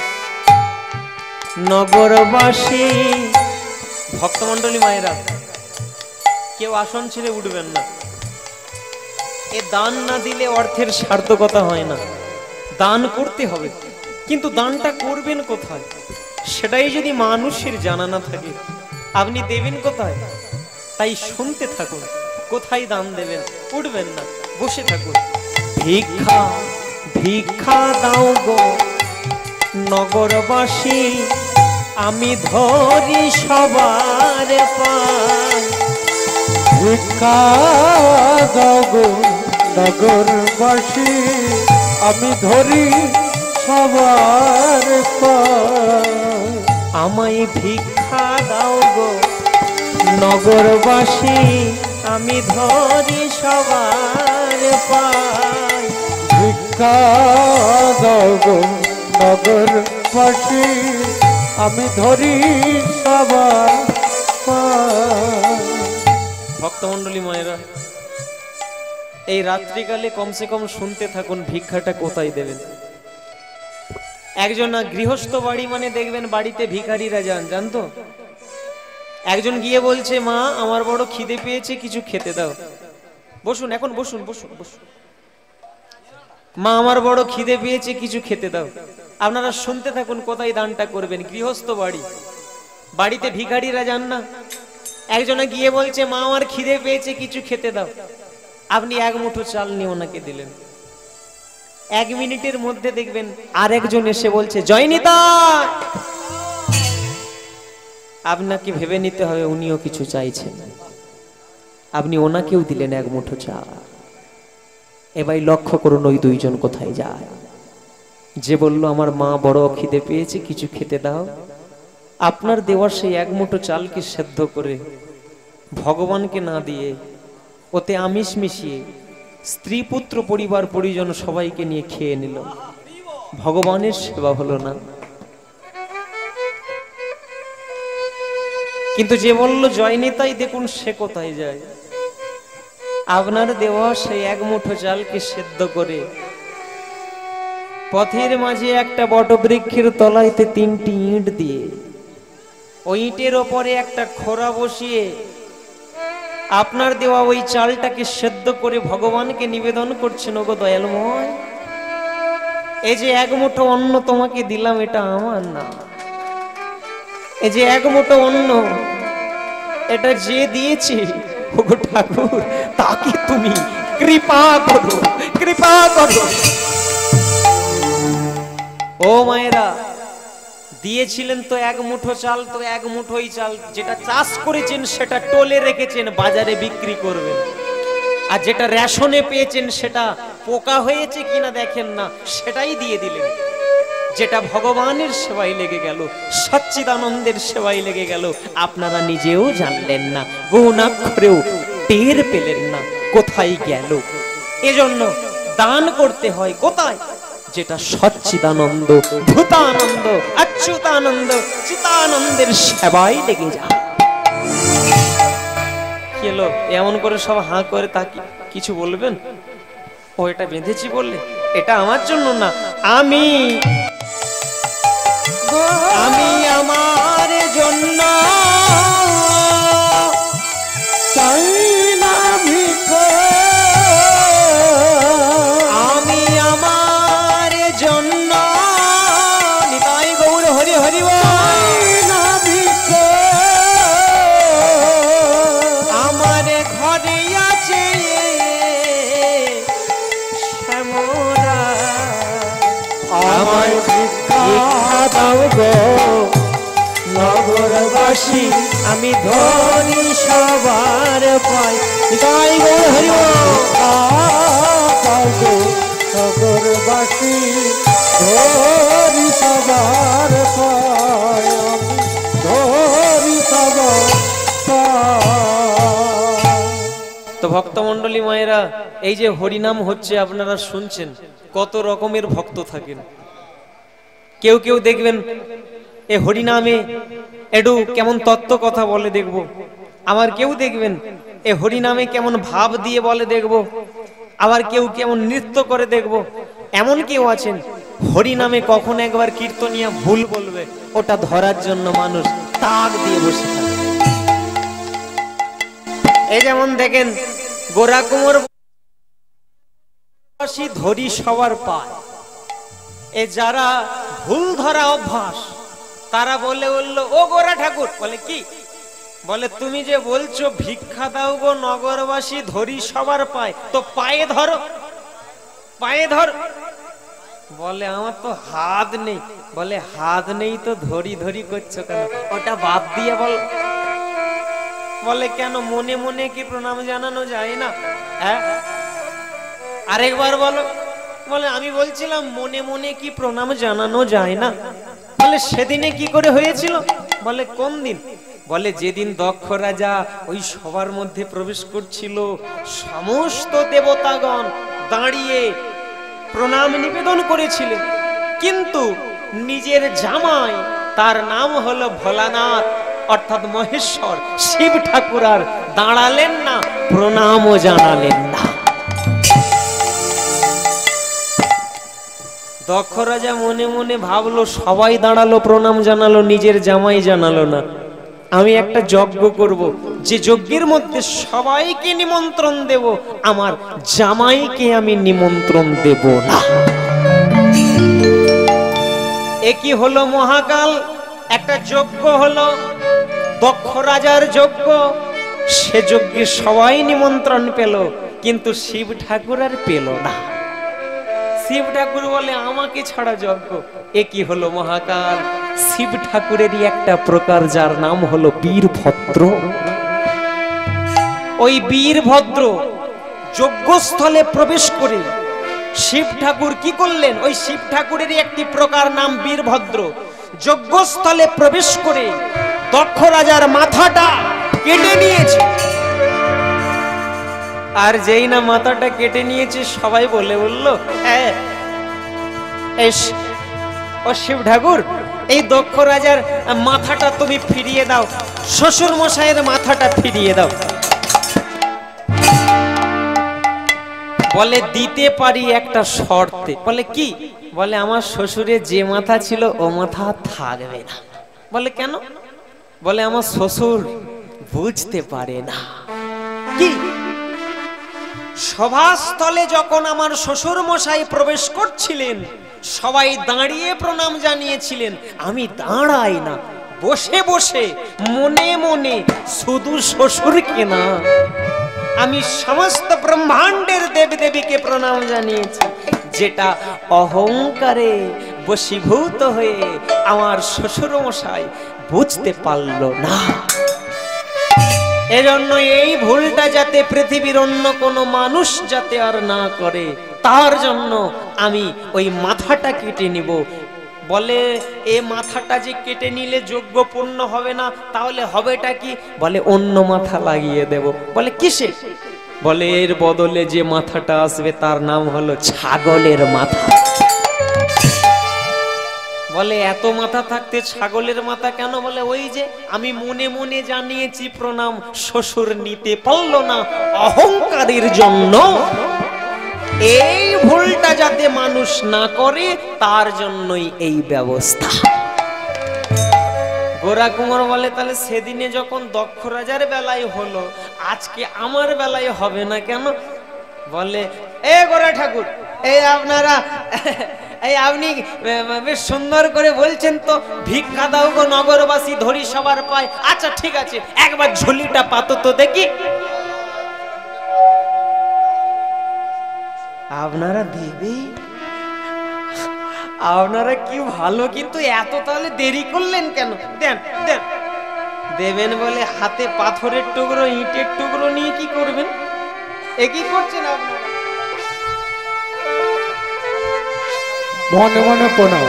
নগরবাসী। ভক্তমন্ডলী মায়েরা কেউ আসন ছেড়ে উঠবেন না। এ দান না দিলে অর্থের সার্থকতা হয় না। দান করতে হবে, কিন্তু দানটা করবেন কোথায় সেটাই যদি মানুষের জানা না থাকে আপনি দেবেন কোথায়? তাই শুনতে থাকুন, কোথায় দান দেবেন, উঠবেন না, বসে থাকুন। ভিক্ষা ভিক্ষা দাও গো নগরবাসী, আমি ধরি সবার পায়। ভিক্ষা দাও গো নগরবাসী, আমি ধরি সবার পায়। আমায় ভিক্ষা দাও গো নগরবাসী, আমি ধরি সবার পায়। ভিক্ষা দাও গো নগরবাসী, আমি ধরি সবার পায়। ভক্তমন্ডলী মায়েরা এই রাত্রিকালে কমসে কম শুনতে থাকুন ভিক্ষাটা কোথায় দেবেন। একজন গৃহস্থ বাড়ি মানে দেখবেন বাড়িতে ভিখারিরা যান, জানতো? একজন গিয়ে বলছে মা আমার বড় খিদে পেয়েছে, কিছু খেতে দাও। বসুন এখন, বসুন বসুন বসুন। মা আমার বড় খিদে পেয়েছে, কিছু খেতে দাও। আপনারা শুনতে থাকুন কোথায় দানটা করবেন। গৃহস্থ বাড়ি, বাড়িতে ভিখারিরা যান না। একজনে গিয়ে বলছে মা আমার খিদে পেয়েছে, কিছু খেতে দাও। আপনি এক মুঠো চাল নিয়ে ওনাকে দিলেন। এক মিনিটের মধ্যে দেখবেন আরেকজন এসে বলছে জয়নিতা। আপনাকে ভেবে নিতে হবে উনিও কিছু চাইছেন, আপনি ওনাকেও দিলেন এক মুঠো চাল। এবার লক্ষ্য করুন ওই দুইজন কোথায় যায়। যে বলল আমার মা বড় খিদে পেয়েছে, কিছু খেতে দাও, আপনার দেওয়ার সেই এক মুঠো চালকে সেদ্ধ করে ভগবানকে না দিয়ে ওতে আমিষ মিশিয়ে স্ত্রী পুত্র পরিবার পরিজন সবাইকে নিয়ে খেয়ে নিল। ভগবানের সেবা হলো না। কিন্তু যে বলল জয়নিতাই, দেখুন সে কোথায় যায়। আপনার দেওয়া সেই এক মুঠো চালকে সেদ্ধ করে পথের মাঝে একটা বটবৃক্ষের তলাইতে তিনটি ইট দিয়ে ওই ইটের ওপরে একটা খোরা বসিয়ে আপনার দেওয়া ওই চালটাকে সেদ্ধ সেদ্ধ করে ভগবানকে নিবেদন করছেন, ওগো দয়ালময় এই যে এক মুঠো অন্ন তোমাকে দিলাম এটা আমার না, এই যে এক মুঠো অন্ন এটা যে দিয়েছে ওগো ঠাকুর তাকে তুমি কৃপা করো, কৃপা করো। ও মায়েরা, দিয়েছিলেন তো এক মুঠো চাল, তো এক মুঠোই চাল, যেটা চাষ করেছেন সেটা টোলে রেখেছেন বাজারে বিক্রি করবেন, আর যেটা রেশনে পেয়েছেন সেটা পোকা হয়েছে কিনা দেখেন না সেটাই দিয়ে দিলেন। যেটা ভগবানের সেবায় লেগে গেল, সচ্চিদানন্দের সেবায় লেগে গেল, আপনারা নিজেও জানলেন না, গৌণাক্ষরেও টের পেলেন না কোথায় গেল। এজন্য দান করতে হয় কোথায়? যেটা সচ্চিদানন্দ, ভূতানন্দ, অচ্যুতানন্দ, চিতানন্দের সেবায় লেগে যা। কি হলো এমন করে সব হাঁ করে তাকি কিছু বলবেন? ও এটা বেঁধেছি বললে, এটা আমার জন্য না, আমি আমি আমার জন্য চাই না ভিক্ষা, আমি আমার জন্য নিতাই গৌর হরি হরি চাই না ভিক্ষা, আমার ঘরে আছে শ্যামরা, আমায় ভিক্ষা দাও গো নগরবাসী, আমি ধনী সবার পাই। নিতাই গৌর হরি দাও গো নগরবাসী, ধরি সবার পায়, আমি ধরি সবার পায়। তো ভক্তমণ্ডলী মায়েরা, এই যে হরিনাম হচ্ছে আপনারা শুনছেন, কত রকমের ভক্ত থাকেন। কেউ কেউ দেখবেন এ হরিনামে একটু কেমন তত্ত্ব কথা বলে দেখবো, আবার কেউ দেখবেন এ হরিনামে কেমন ভাব দিয়ে বলে দেখবো, আবার কেউ কেমন নৃত্য করে দেখবো। এমন কেউ আছেন হরিনামে কখন একবার কীর্তনিয়া ভুল বলবে ওটা ধরার জন্য মানুষ তাক দিয়ে বসে থাকে। এই যেমন দেখেন গোরা কুমোর ধরি সবার পায়, এ যারা ভুল ধরা অভ্যাস তারা বলে বললো ও গোরা ঠাকুর, বলে কি? বলে তুমি যে বলছো ভিক্ষা দাও গো নগরবাসী ধরি সবার পায়, তো পায়ে ধরো, পায়ে ধর। বলে আমার তো হাত নেই। বলে হাত নেই তো ধরি ধরি করছো কেন? ওটা বাদ দিয়ে বল। বলে কেন মনে মনে কি প্রণাম জানানো যায় না? হ্যাঁ আরেকবার বলো। বলে আমি বলছিলাম মনে মনে কি প্রণাম জানানো যায় না? বলে সেদিনে কি করে হয়েছিল? বলে কোন দিন? বলে যেদিন দক্ষ রাজা ওই সবার মধ্যে প্রবেশ করছিল, সমস্ত দেবতাগণ দাঁড়িয়ে প্রণাম নিবেদন করেছিলেন, কিন্তু নিজের জামাই তার নাম হলো ভোলানাথ অর্থাৎ মহেশ্বর শিব ঠাকুর আর দাঁড়ালেন না, প্রণামও জানালেন না। দক্ষ রাজা মনে মনে ভাবলো সবাই দাঁড়ালো প্রণাম জানালো, নিজের জামাই জানালো না। আমি একটা যজ্ঞ করব, যে যজ্ঞের মধ্যে সবাইকে নিমন্ত্রণ দেব, আমার জামাইকে আমি নিমন্ত্রণ দেব না। একই হলো মহাকাল, একটা যজ্ঞ হলো দক্ষ রাজার যজ্ঞ, সে যজ্ঞে সবাই নিমন্ত্রণ পেল, কিন্তু শিব ঠাকুর আর পেল না। শিব ঠাকুর বলে আমাকে ছাড়া যজ্ঞ। একই হলো মহাকাল, শিব ঠাকুরেরই একটা প্রকার যার নাম হলো বীরভদ্র। ওই বীরভদ্র যজ্ঞস্থলে প্রবেশ করে শিব ঠাকুর কি করলেন? ওই শিব ঠাকুরেরই একটি প্রকার নাম বীরভদ্র। যজ্ঞস্থলে প্রবেশ করে দক্ষ রাজার মাথাটা কেটে নিয়েছে, আর যেই না মাথাটা কেটে নিয়েছে সবাই বলে বললো হ্যাঁ ও শিব ঠাকুর, এই দক্ষ রাজার মাথাটা তুমি ফিরিয়ে দাও, শ্বশুর মশাইয়ের মাথাটা ফিরিয়ে দাও। বলে দিতে পারি একটা শর্তে। বলে কি? বলে আমার শ্বশুরের যে মাথা ছিল ও মাথা থাকবে না। বলে কেন? বলে আমার শ্বশুর বুঝতে পারে না। কি? সভাস্থলে যখন আমার শ্বশুর মশাই প্রবেশ করছিলেন, সবাই দাঁড়িয়ে প্রণাম জানিয়েছিলেন, আমি দাঁড়াই না, বসে বসে মনে মনে শুধু শ্বশুরকে না, আমি সমস্ত ব্রহ্মাণ্ডের দেবদেবীকে প্রণাম জানিয়েছি। যেটা অহংকারে বশীভূত হয়ে আমার শ্বশুর মশাই বুঝতে পারল না। এজন্য এই ভুলটা যাতে পৃথিবীর অন্য কোনো মানুষ যাতে আর না করে, তার জন্য আমি ওই মাথাটা কেটে নিব। বলে এ মাথাটা যে কেটে নিলে যজ্ঞ পূর্ণ হবে না, তাহলে হবেটা কি? বলে অন্য মাথা লাগিয়ে দেব। বলে কিসে? বলে এর বদলে যে মাথাটা আসবে তার নাম হলো ছাগলের মাথা। বলে এত মাথা থাকতে ছাগলের মাথা কেন? বলে ওই যে আমি মনে মনে জানিয়েছি প্রণাম, শ্বশুর নিতে পারল না অহংকারের জন্য। এই ভুলটা যাতে মানুষ না করে তার জন্যই এই ব্যবস্থা। গোরা কুমার বলে তাহলে সেদিনে যখন দক্ষ রাজার বেলায় হলো, আজকে আমার বেলায় হবে না কেন? বলে এ গোরা ঠাকুর, এই আপনারা এই আপনি বেশ সুন্দর করে বলছেন তো, ভিক্ষা দাও গো নগরবাসী ধরি সবার পায়। আচ্ছা ঠিক আছে, একবার ঝুলিটা পাতো তো দেখি। আপনারা দেবে, আপনারা কি ভালো, কিন্তু এত তাহলে দেরি করলেন কেন? দেন দেন। দেবেন বলে হাতে পাথরের টুকরো ইটের টুকরো নিয়ে কি করবেন? এ কি করছেন আপনারা? মনে মনে প্রণাম।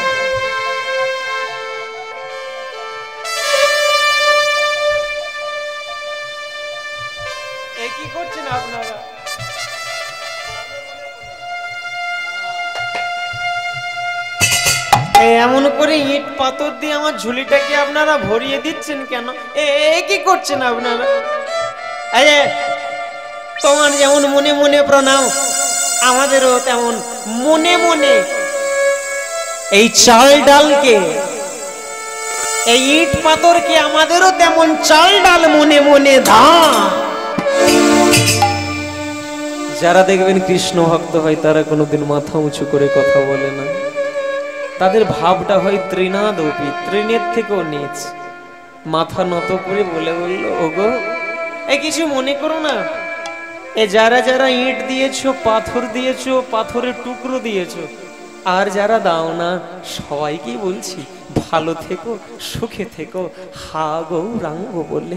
এ কি করছেন আপনারা? এমন করে ইট পাথর দিয়ে আমার ঝুলিটাকে আপনারা ভরিয়ে দিচ্ছেন কেন? এ কি করছেন আপনারা? আরে তোমার যেমন মনে মনে প্রণাম, আমাদেরও তেমন মনে মনে এই চাল ডালকে, এই ইট পাথরকে আমাদেরও তেমন চাল ডাল মনে মনে দাও। যারা দেখবেন কৃষ্ণ ভক্ত হয় তারা কোনোদিন মাথা উঁচু করে কথা বলে না, তাদের ভাবটা হয় ত্রিনাদপি, ত্রিনের থেকেও নিচ। মাথা নত করে বলে বলল, ওগো এ কিছু মনে করো না, এ যারা যারা ইট দিয়েছো, পাথর দিয়েছো, পাথরের টুকরো দিয়েছো, আর যারা দাও না, সবাইকেই বলছি ভালো থেকো, সুখে থেকো, হা গৌরাঙ্গ বলে।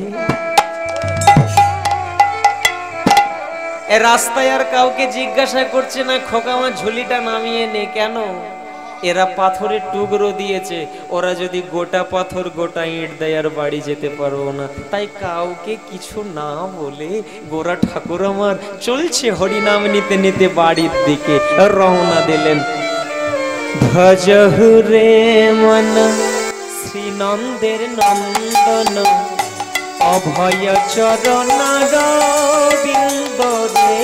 এ রাস্তায় আর কাউকে জিজ্ঞাসা করছে না, খোকা আমার ঝুলিটা নামিয়ে নে কেন? এরা পাথরের টুকরো দিয়েছে, ওরা যদি গোটা পাথর গোটা ইট দেয় আর বাড়ি যেতে পারবো না। তাই কাউকে কিছু না বলে গোরা ঠাকুর আমার চলছে হরিনাম নিতে নিতে বাড়ির দিকে রওনা দিলেন। ভজহু রে মন শ্রীনন্দের নন্দন, অভয় চরণ রবিন্দ রে।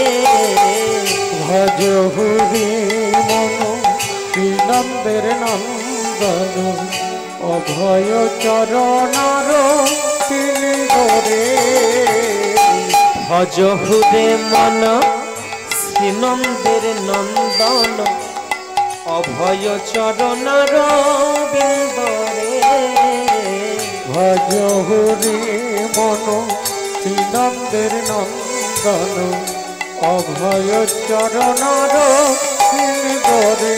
ভজহু রে মন শ্রীনন্দের নন্দন, অভয় চরণার তিনি ধরে। ভজহু রে মন শ্রীনন্দের নন্দন, অভয় চরণার বিন্দ রে। ভজহু রে মন শ্রীনন্দের নন্দন, অভয় চরণার তিনি ধরে।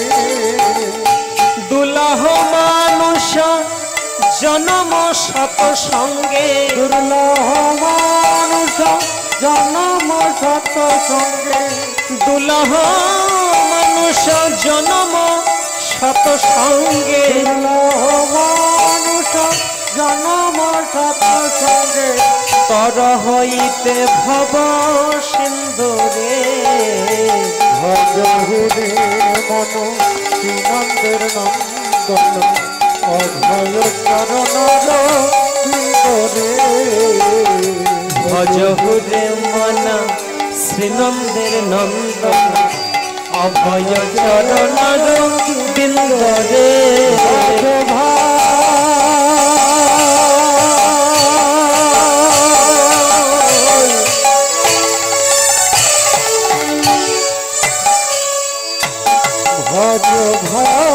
দুলহ মানুষ জনম শত সঙ্গে, দুর্লভ মানুষ জনম শত সঙ্গে। দুলহ মানুষ জনম শত সঙ্গে, দুর্লভ মানুষ জনম শত সঙ্গে। তর হইতে ভব সিন্ধু রে। ভজহু রে মন শ্রীনন্দের নন্দন, অভয় চরণার বিন্দ রে। ভজহু রে মন শ্রীনন্দের নন্দন, অভয় চরণার বিন্দ রে। ভজ ভাই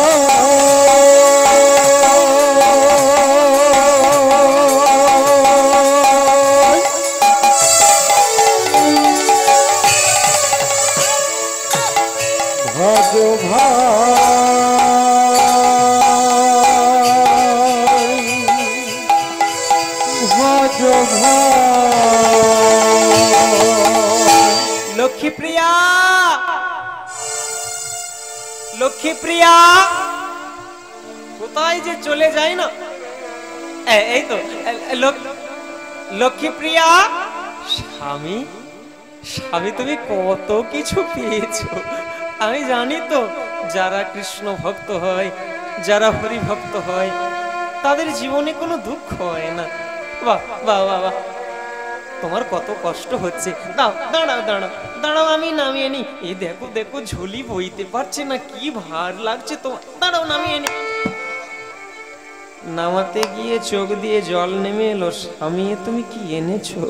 ভজ ভাই ভজ ভাই লক্ষ্মীপ্রিয়া লক্ষ্মীপ্রিয়া কোথায় যে চলে যায় না এ- এই তো এ- লক- লক্ষ্মীপ্রিয়া স্বামী স্বামী তুমি কত কিছু পেয়েছো আমি জানি তো যারা কৃষ্ণ ভক্ত হয় যারা হরি ভক্ত হয় তাদের জীবনে কোনো দুঃখ হয় না বাহ বাহ বাহ বাহ তোমার কত কষ্ট হচ্ছে দাও দাঁড়াও দাঁড়াও দাঁড়াও আমি নামিয়ে নি এই দেখো দেখো ঝুলি বইতে পারছে না কি ভার লাগছে তোমার দাঁড়াও নামিয়ে নি নামাতে গিয়ে চোখ দিয়ে জল নেমে এলো স্বামী তুমি কি এনেছো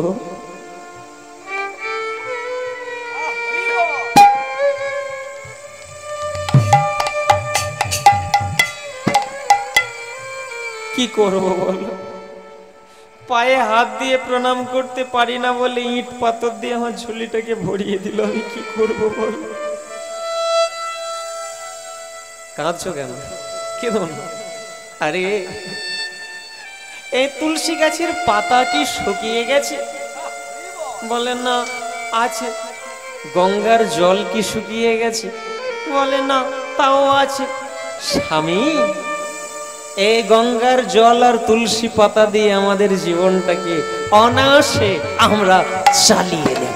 কি করবো বলো পায়ে হাত দিয়ে প্রণাম করতে পারি না বলে ইট পাথর দিয়ে আমার ঝুলিটাকে ভরিয়ে দিল আমি কি করব বল কাঁদছো কেন কেঁদো না আরে এই তুলসী গাছের পাতা কি শুকিয়ে গেছে বলে না আছে গঙ্গার জল কি শুকিয়ে গেছে বলে না তাও আছে স্বামী এই গঙ্গার জল আর তুলসী পাতা দিয়ে আমাদের জীবনটাকে অনায়াসে আমরা চালিয়ে দেব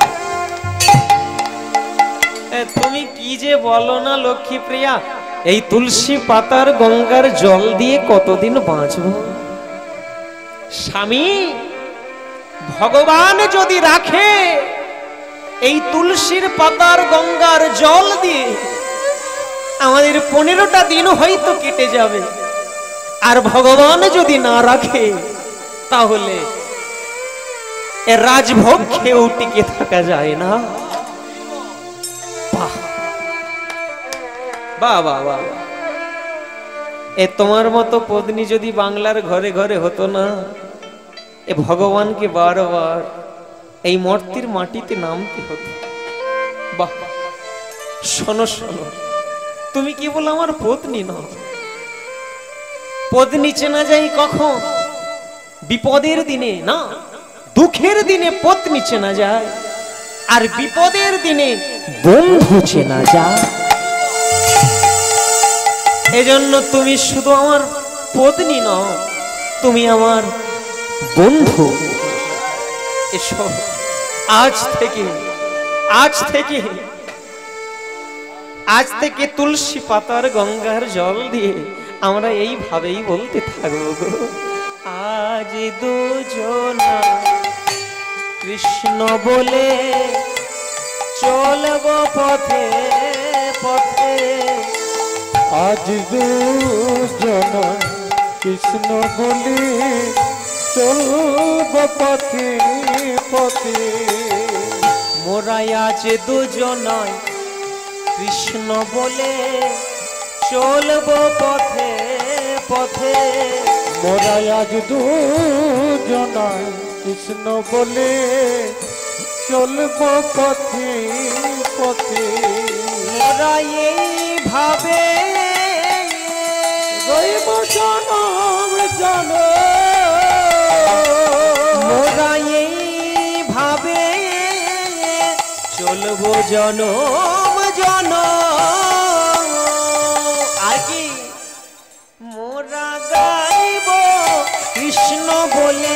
তুমি কি যে বলো না লক্ষ্মীপ্রিয়া এই তুলসী পাতার গঙ্গার জল দিয়ে কতদিন বাঁচব স্বামী ভগবান যদি রাখে এই তুলসীর পাতার গঙ্গার জল দিয়ে আমাদের পনেরোটা দিন হয়তো কেটে যাবে আর ভগবান যদি না রাখে তাহলে এ রাজভোগ খেয়েও টিকে থাকা যায় না বাহ বাহ বাহ এ তোমার মতো পত্নী যদি বাংলার ঘরে ঘরে হতো না এ ভগবানকে বারবার এই মর্তির মাটিতে নামতে হতো বাহ শোনো শোনো তুমি কি বলো আমার পত্নী নও পত্নী চেনা যায় কখন বিপদের দিনে না দুঃখের দিনে পত্নী চেনা যায় আর বিপদের দিনে বন্ধু চেনা যায় এজন্য তুমি শুধু আমার পত্নী নও তুমি আমার বন্ধু এসো আজ থেকে আজ থেকে আজ থেকে তুলসী পাতার গঙ্গার জল দিয়ে আমরা এইভাবেই বলতে থাকবো গো আজ দুজনা কৃষ্ণ বলে চলব পথে পথে আজ দুজনা কৃষ্ণ বলে চলব পথে পথে মোরাই আজ দুজনায় কৃষ্ণ বলে চলব পথে পথে মোরা আজ দুজনা কৃষ্ণ বলে চলব পথে পথে মোরা এইভাবে রইব জনম জনম মোরা এইভাবে চলব জনম জনম আর কি মোরা গাইব কৃষ্ণ বলে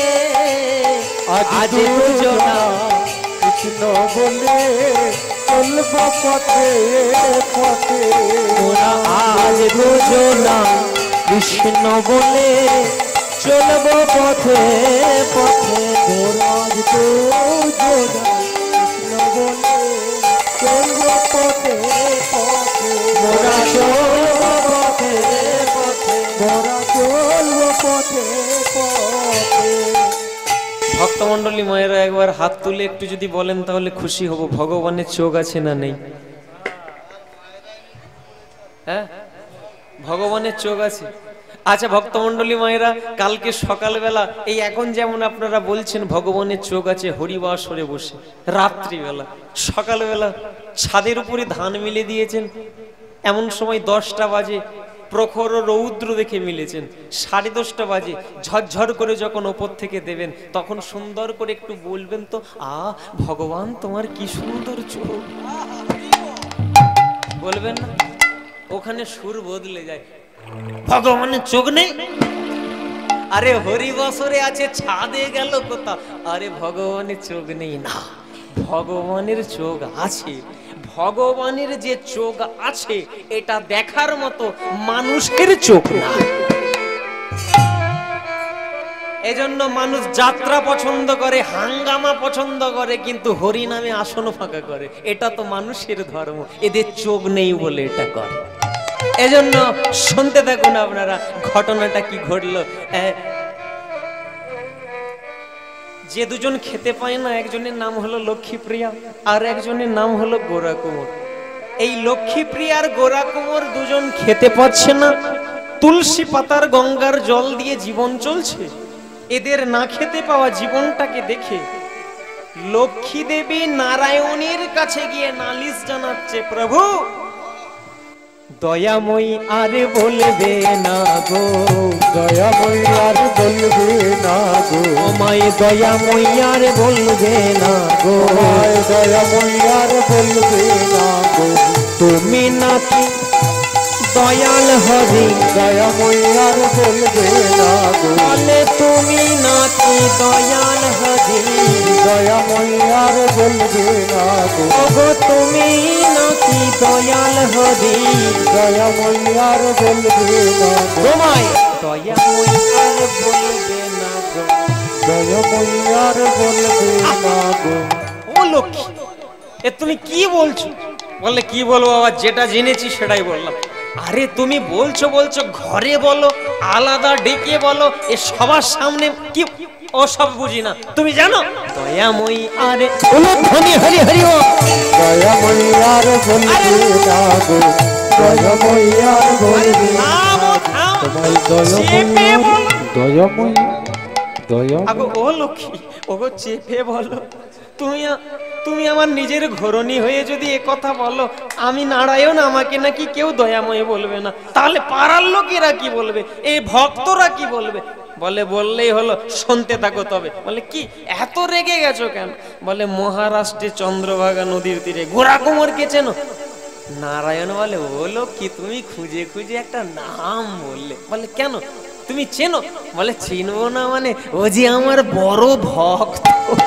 আজ দুজনা কৃষ্ণ বলে চলব পথে পথে মোরা আজ দুজনা কৃষ্ণ বলে চলব পথে পথে মোরা আজ দুজনা কৃষ্ণ বলে চলব পথে পথে মোরা চলব পথে পথে মোরা চলব পথে পথে ভক্তমণ্ডলী মায়েরা একবার হাত তুলে একটু যদি বলেন তাহলে খুশি হব ভগবানের চোখ আছে না নেই হ্যাঁ, ভগবানের চোখ আছে। আচ্ছা ভক্তমন্ডলী মায়েরা, কালকে সকালবেলা এই এখন যেমন আপনারা বলছেন ভগবানের চোখ আছে হরিবাসরে বসে, রাত্রিবেলা সকালবেলা ছাদের উপরে ধান মিলে দিয়েছেন, এমন সময় দশটা বাজে প্রখর রৌদ্র দেখে মিলেছেন, সাড়ে দশটা বাজে ঝরঝর করে যখন ওপর থেকে দেবেন তখন সুন্দর করে একটু বলবেন তো, আ ভগবান তোমার কি সুন্দর চোখ, বলবেন না? ওখানে সুর বদলে যায়, ভগবানের চোখ নেই, আরে হরিবাসরে আছে ছাদে গেল কোথা, আরে ভগবানের চোখ নেই না, ভগবানের চোখ আছে। ভগবানের যে চোখ আছে এটা দেখার মতো মানুষের চোখ না। এজন্য মানুষ যাত্রা পছন্দ করে, হাঙ্গামা পছন্দ করে, কিন্তু হরি নামে আসন ফাঁকা করে। এটা তো মানুষের ধর্ম, এদের চোখ নেই বলে এটা করে। এজন্য শুনতে থাকুন আপনারা ঘটনাটা কি ঘটলো। যে দুজন খেতে পায় না, একজনের নাম হলো লক্ষ্মীপ্রিয়া আর একজনের নাম হলো গোরা কুমোর। এই লক্ষ্মীপ্রিয়া আর গোরা কুমোর দুজন খেতে পাচ্ছে না, তুলসী পাতার গঙ্গার জল দিয়ে জীবন চলছে। এদের না খেতে পাওয়া জীবনটাকে দেখে লক্ষ্মী দেবী নারায়ণের কাছে গিয়ে নালিশ জানাচ্ছে, প্রভু দয়াময়ী আরে বলবে না গো, দয়াময়ী আর বলবে না গো, আমায় দয়াময়ী আর বলবে না গো, আমায় দয়াময়ী আর বলবে না গো, তুমি নাকি দয়াল হরি, দয়াময়ী আর বলবে না গো, বলে তুমি নাকি দয়াল হরি, দয়াময়ী আর বলবে না গো, ওগো তুমি নাকি দয়াল হরি, দয়াময়ী আর বলবে না গো, তোমায় দয়াময়ী আর বলবে না গো, দয়াময়ী আর বলবে না গো। ও লক্ষ্মী, এ তুমি কি বলছো? বললে কি বলবো বাবা, যেটা জেনেছি সেটাই বললাম। আরে তুমি বলছো বলছো ঘরে বলো, আলাদা ডেকে বলো, এ সবার সামনে কি, ও সব বুঝি না। তুমি জানো দয়াময়ী আরে ধনী হরি হরি ও, দয়াময়ী আর বলবে না গো, দয়াময়ী আর বলবে না গো, তোমায় দয়াময়ী দয়াময়ী দয়া আগো ও লক্ষ্মী, ওগো চেপে বলো। তুমি তুমি আমার নিজের ঘরণী হয়ে যদি এ কথা বলো, আমি নারায়ণ, আমাকে নাকি কেউ দয়াময় বলবে না, তাহলে পাড়ার লোকেরা কি বলবে, এই ভক্তরা কি বলবে? বলে বললেই হলো, শুনতে থাকো তবে। বলে কি এত রেগে গেছো কেন? বলে মহারাষ্ট্রে চন্দ্রভাগা নদীর তীরে গোরা কুমোরকে চেনো? নারায়ণ বলে ও লক্ষ্মী, তুমি খুঁজে খুঁজে একটা নাম বললে। বলে কেন, তুমি চেনো? বলে চিনবো না মানে, ও যে আমার বড় ভক্ত।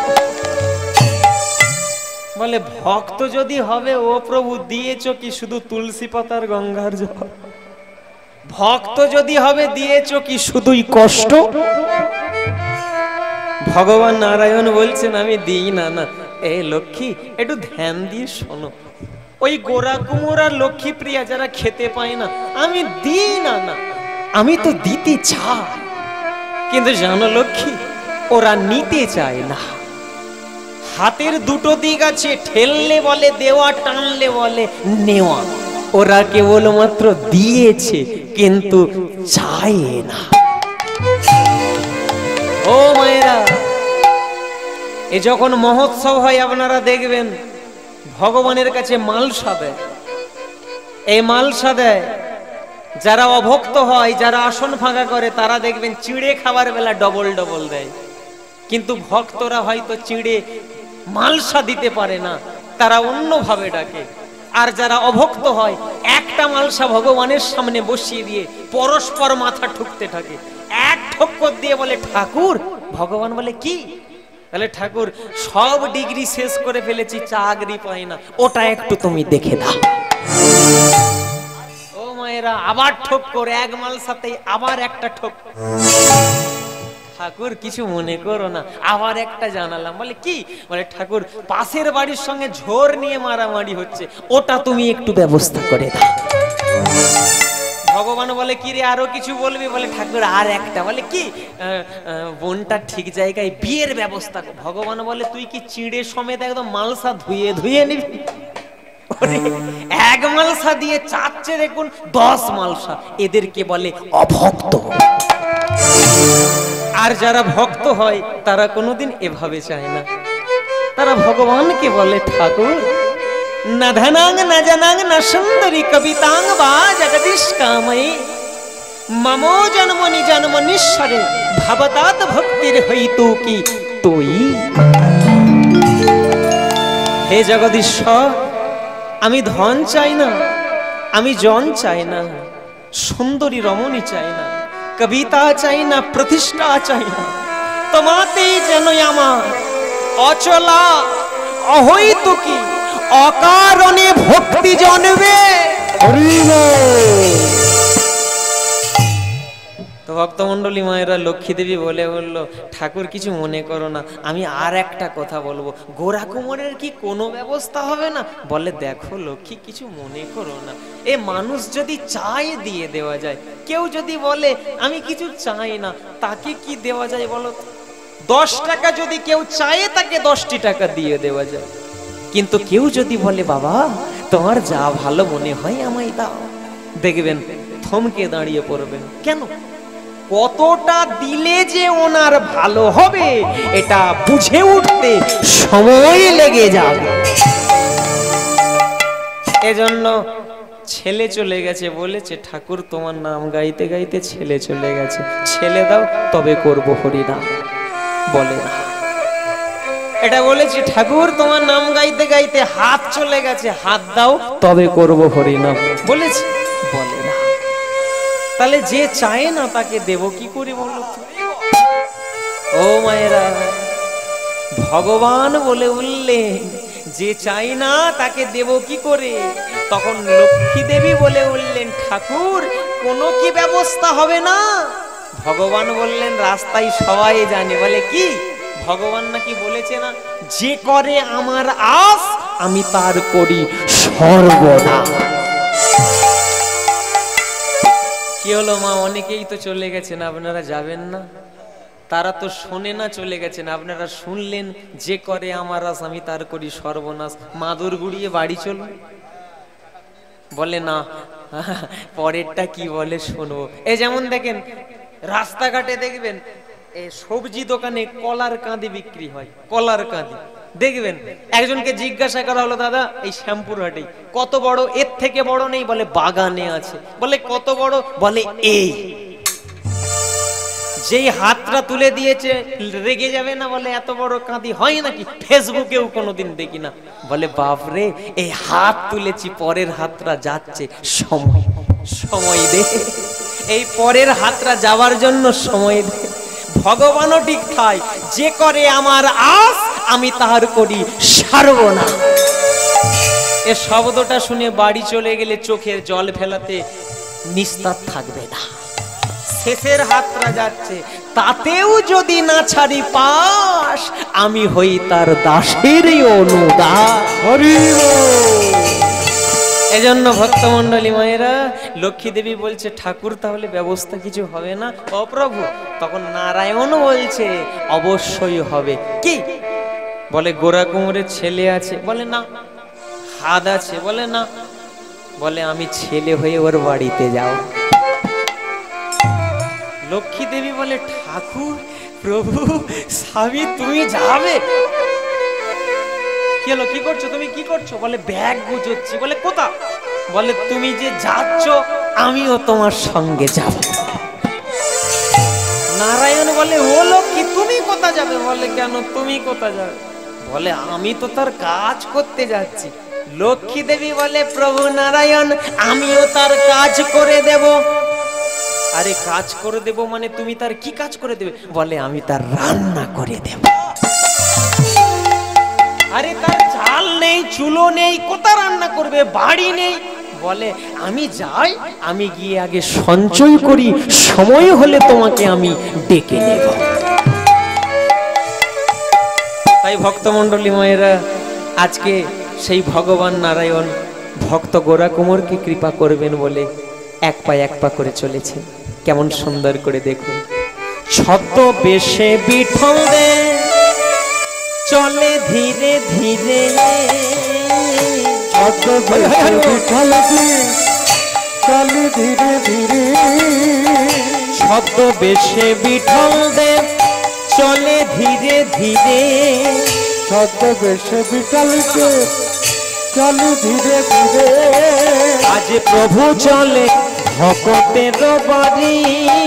বলে ভক্ত যদি হবে, ও প্রভু দিয়েছো কি শুধু তুলসী পাতার গঙ্গার জল? ভক্ত যদি হবে দিয়েছো কি শুধুই কষ্ট? ভগবান নারায়ণ বলছেন আমি দিই না। না এ লক্ষ্মী, একটু ধ্যান দিয়ে শোনো, ওই গোরা কুমোর আর লক্ষ্মী প্রিয়া যারা খেতে পায় না, আমি দিই না না, আমি তো দিতে চাই, কিন্তু জানো লক্ষ্মী, ওরা নিতে চায় না। হাতের দুটো দিক আছে, ঠেললে বলে দেওয়া, টানলে বলে নেওয়া। ওরা কেবলমাত্র দিয়েছে কিন্তু চায় না। ও মায়েরা, এ যখন মহোৎসব হয় আপনারা দেখবেন ভগবানের কাছে মালসা দেয়। এই মালসা দেয় যারা অভক্ত হয়, যারা আসন ফাঁকা করে, তারা দেখবেন চিড়ে খাবার বেলা ডবল ডবল দেয়। কিন্তু ভক্তরা হয়তো চিড়ে মালসা দিতে পারে না, তারা অন্যভাবে ডাকে। আর যারা অভক্ত হয়, একটা মালসা ভগবানের সামনে বসিয়ে দিয়ে পরস্পর মাথা ঠুকতে থাকে। এক ঠক্কর দিয়ে বলে ঠাকুর, ভগবান বলে কি? তাহলে ঠাকুর সব ডিগ্রি শেষ করে ফেলেছি, চাকরি পাই না, ওটা একটু তুমি দেখে দাও। ও মায়েরা, আবার ঠক্কর, এক মালসাতেই আবার একটা ঠক। ঠাকুর কিছু মনে করো না, আবার একটা জানালাম। বলে কি? বলে ঠাকুর পাশের বাড়ির সঙ্গে ঝোর নিয়ে মারামারি হচ্ছে, ওটা তুমি একটু ব্যবস্থা করে দাও। ভগবান বলে কি রে, আরো কিছু বলবি? বলে ঠাকুর আর একটা। বলে কি? বোনটা ঠিক জায়গায় বিয়ের ব্যবস্থা। ভগবান বলে তুই কি চিড়ে সমেত একদম মালসা ধুয়ে ধুয়ে নিবি? এক মালসা দিয়ে চাচ্ছে দেখুন দশ মালসা, এদেরকে বলে অভক্ত। আর যারা ভক্ত হয় তারা কোনোদিন এভাবে চায় না, তারা ভগবানকে বলে ঠাকুর না ধনাং না জানাং না সুন্দরী কবিতাং বা জগদীশ কাময়ী মমো জন্মনি জন্ম নিঃস্বরে ভবতাৎ ভক্তির হইতু কি তুই। হে জগদীশ্বর, আমি ধন চাই না, আমি জন চাই না, সুন্দরী রমণী চাই না, কবিতা চাই না, প্রতিষ্ঠা চাই না, তোমাতেই যেন আমার অচলা অহৈতুকী অকারণে ভক্তি জন্মে। তো ভক্তমণ্ডলী মায়েরা লক্ষ্মী দেবী বলে বলল ঠাকুর কিছু মনে করো না, আমি আর একটা কথা বলবো, গোরা কুমোরের কি কোনো ব্যবস্থা হবে না? বলে দেখো লক্ষ্মী কিছু মনে করো না, এ মানুষ যদি চাই দিয়ে দেওয়া যায়, কেউ যদি বলে আমি কিছু চাই না, তাকে কি দেওয়া যায় বলো? দশ টাকা যদি কেউ চায় তাকে দশটি টাকা দিয়ে দেওয়া যায়, কিন্তু কেউ যদি বলে বাবা তোমার যা ভালো মনে হয় আমায় দাও, দেখবেন থমকে দাঁড়িয়ে পড়বেন। কেন? কতটা দিলে যে ওনার ভালো হবে এটা বুঝে উঠতে সময় লেগে যাবে। এজন্য ছেলে চলে গেছে, বলেছে ঠাকুর তোমার নাম গাইতে গাইতে ছেলে চলে গেছে, ছেলে দাও তবে করব হরিনাম। বলে না, এটা বলেছি ঠাকুর তোমার নাম গাইতে গাইতে হাত চলে গেছে, হাত দাও তবে করব হরিনাম। বলেছি? বলে না। তাহলে যে চায় না তাকে দেব কি করে বলো? ও মায়েরা, ভগবান বলে উঠলেন যে চাই না তাকে দেব কি করে? তখন লক্ষ্মী দেবী বলে উঠলেন ঠাকুর কোনো কি ব্যবস্থা হবে না? ভগবান বললেন রাস্তায় সবাই জানে। বলে কি? ভগবান নাকি বলেছে না, যে করে আমার আস আমি তার করি সর্বনাশ। কি হলো মা, অনেকেই তো চলে গেছেন, আপনারা যাবেন না? তারা তো শোনে না, চলে গেছেন, আপনারা শুনলেন যে করে আমার আস আমি তার করি সর্বনাশ, মাদুর গুড়িয়ে বাড়ি চলুন। বলে না, পরেরটা কি বলে শোনো। এই যেমন দেখেন রাস্তাঘাটে দেখবেন সবজি দোকানে কলার কাঁদি বিক্রি হয়, কলার কাঁদি দেখবেন। একজনকে জিজ্ঞাসা করা হলো দাদা এই শ্যামপুর হাটে কত বড়? এর থেকে বড় নেই। বলে বাগানে আছে। বলে কত বড়? বলে এই। যেই হাতটা তুলে দিয়েছে রেগে যাবে না? বলে এত বড় কাঁদি হয় নাকি? ফেসবুকেও কোনোদিন দেখি না। বলে বাপরে, এই হাত তুলেছি, পরের হাতটা যাচ্ছে, সময় সময় দে, এই পরের হাতটা যাওয়ার জন্য সময় দে। ভগবানও ঠিক তাই, যে করে আমার আস আমি তাহার করি সর্বনাশ। এ শব্দটা শুনে বাড়ি চলে গেলে চোখের জল ফেলাতে নিস্তার থাকবে না। শেষের হাতটা যাচ্ছে, তাতেও যদি না ছাড়ি পাশ আমি হই তার দাসেরই অনুদাস। এজন্য ভক্তমণ্ডলী মায়েরা লক্ষ্মী দেবী বলছে ঠাকুর তাহলে ব্যবস্থা কিছু হবে না? ও প্রভু। তখন নারায়ণ বলছে অবশ্যই হবে। কি? বলে গোরা কুমোরের ছেলে আছে? বলে না। হাত আছে? বলে না। বলে আমি ছেলে হয়ে ওর বাড়িতে যাও। লক্ষ্মী দেবী বলে ঠাকুর প্রভু স্বামী তুমি যাবে? কি হলো, কি করছো তুমি? কি করছো? বলে ব্যাগ গুছোচ্ছি। বলে কোথা? বলে তুমি যে যাচ্ছ আমিও তোমার সঙ্গে যাব। নারায়ণ বলে ও লক্ষ্মী তুমি কোথা যাবে? বলে কেন তুমি কোথা যাবে? বলে আমি তো তার কাজ করতে যাচ্ছি। লক্ষ্মী দেবী বলে প্রভু নারায়ণ আমিও তার কাজ করে দেব। আরে কাজ করে দেব মানে তুমি তার কি কাজ করে দেবে? বলে আমি তার রান্না করে দেব। আরে তার চাল নেই, চুলো নেই, কোথা রান্না করবে? বাড়ি নেই। বলে আমি যাই, আমি গিয়ে আগে সঞ্চয় করি, সময় হলে তোমাকে আমি ডেকে নেব। তাই ভক্তমণ্ডলী মায়েরা আজকে সেই ভগবান নারায়ণ ভক্ত গোরা কুমোরকে কৃপা করবেন বলে এক পা এক পা করে চলেছে। কেমন সুন্দর করে দেখুন। ছদ্ম বেশে বিঠলে চলে ধীরে ধীরে, ছদ্মবেশে বিঠল দি চলে ধীরে ধীরে ছদ্মবেশে বিঠল দেব চলে ধীরে ধীরে ছদ্মবেশে বিঠল দেব চলে ধীরে ধীরে আজ প্রভু চলে ভক্তের বাড়ি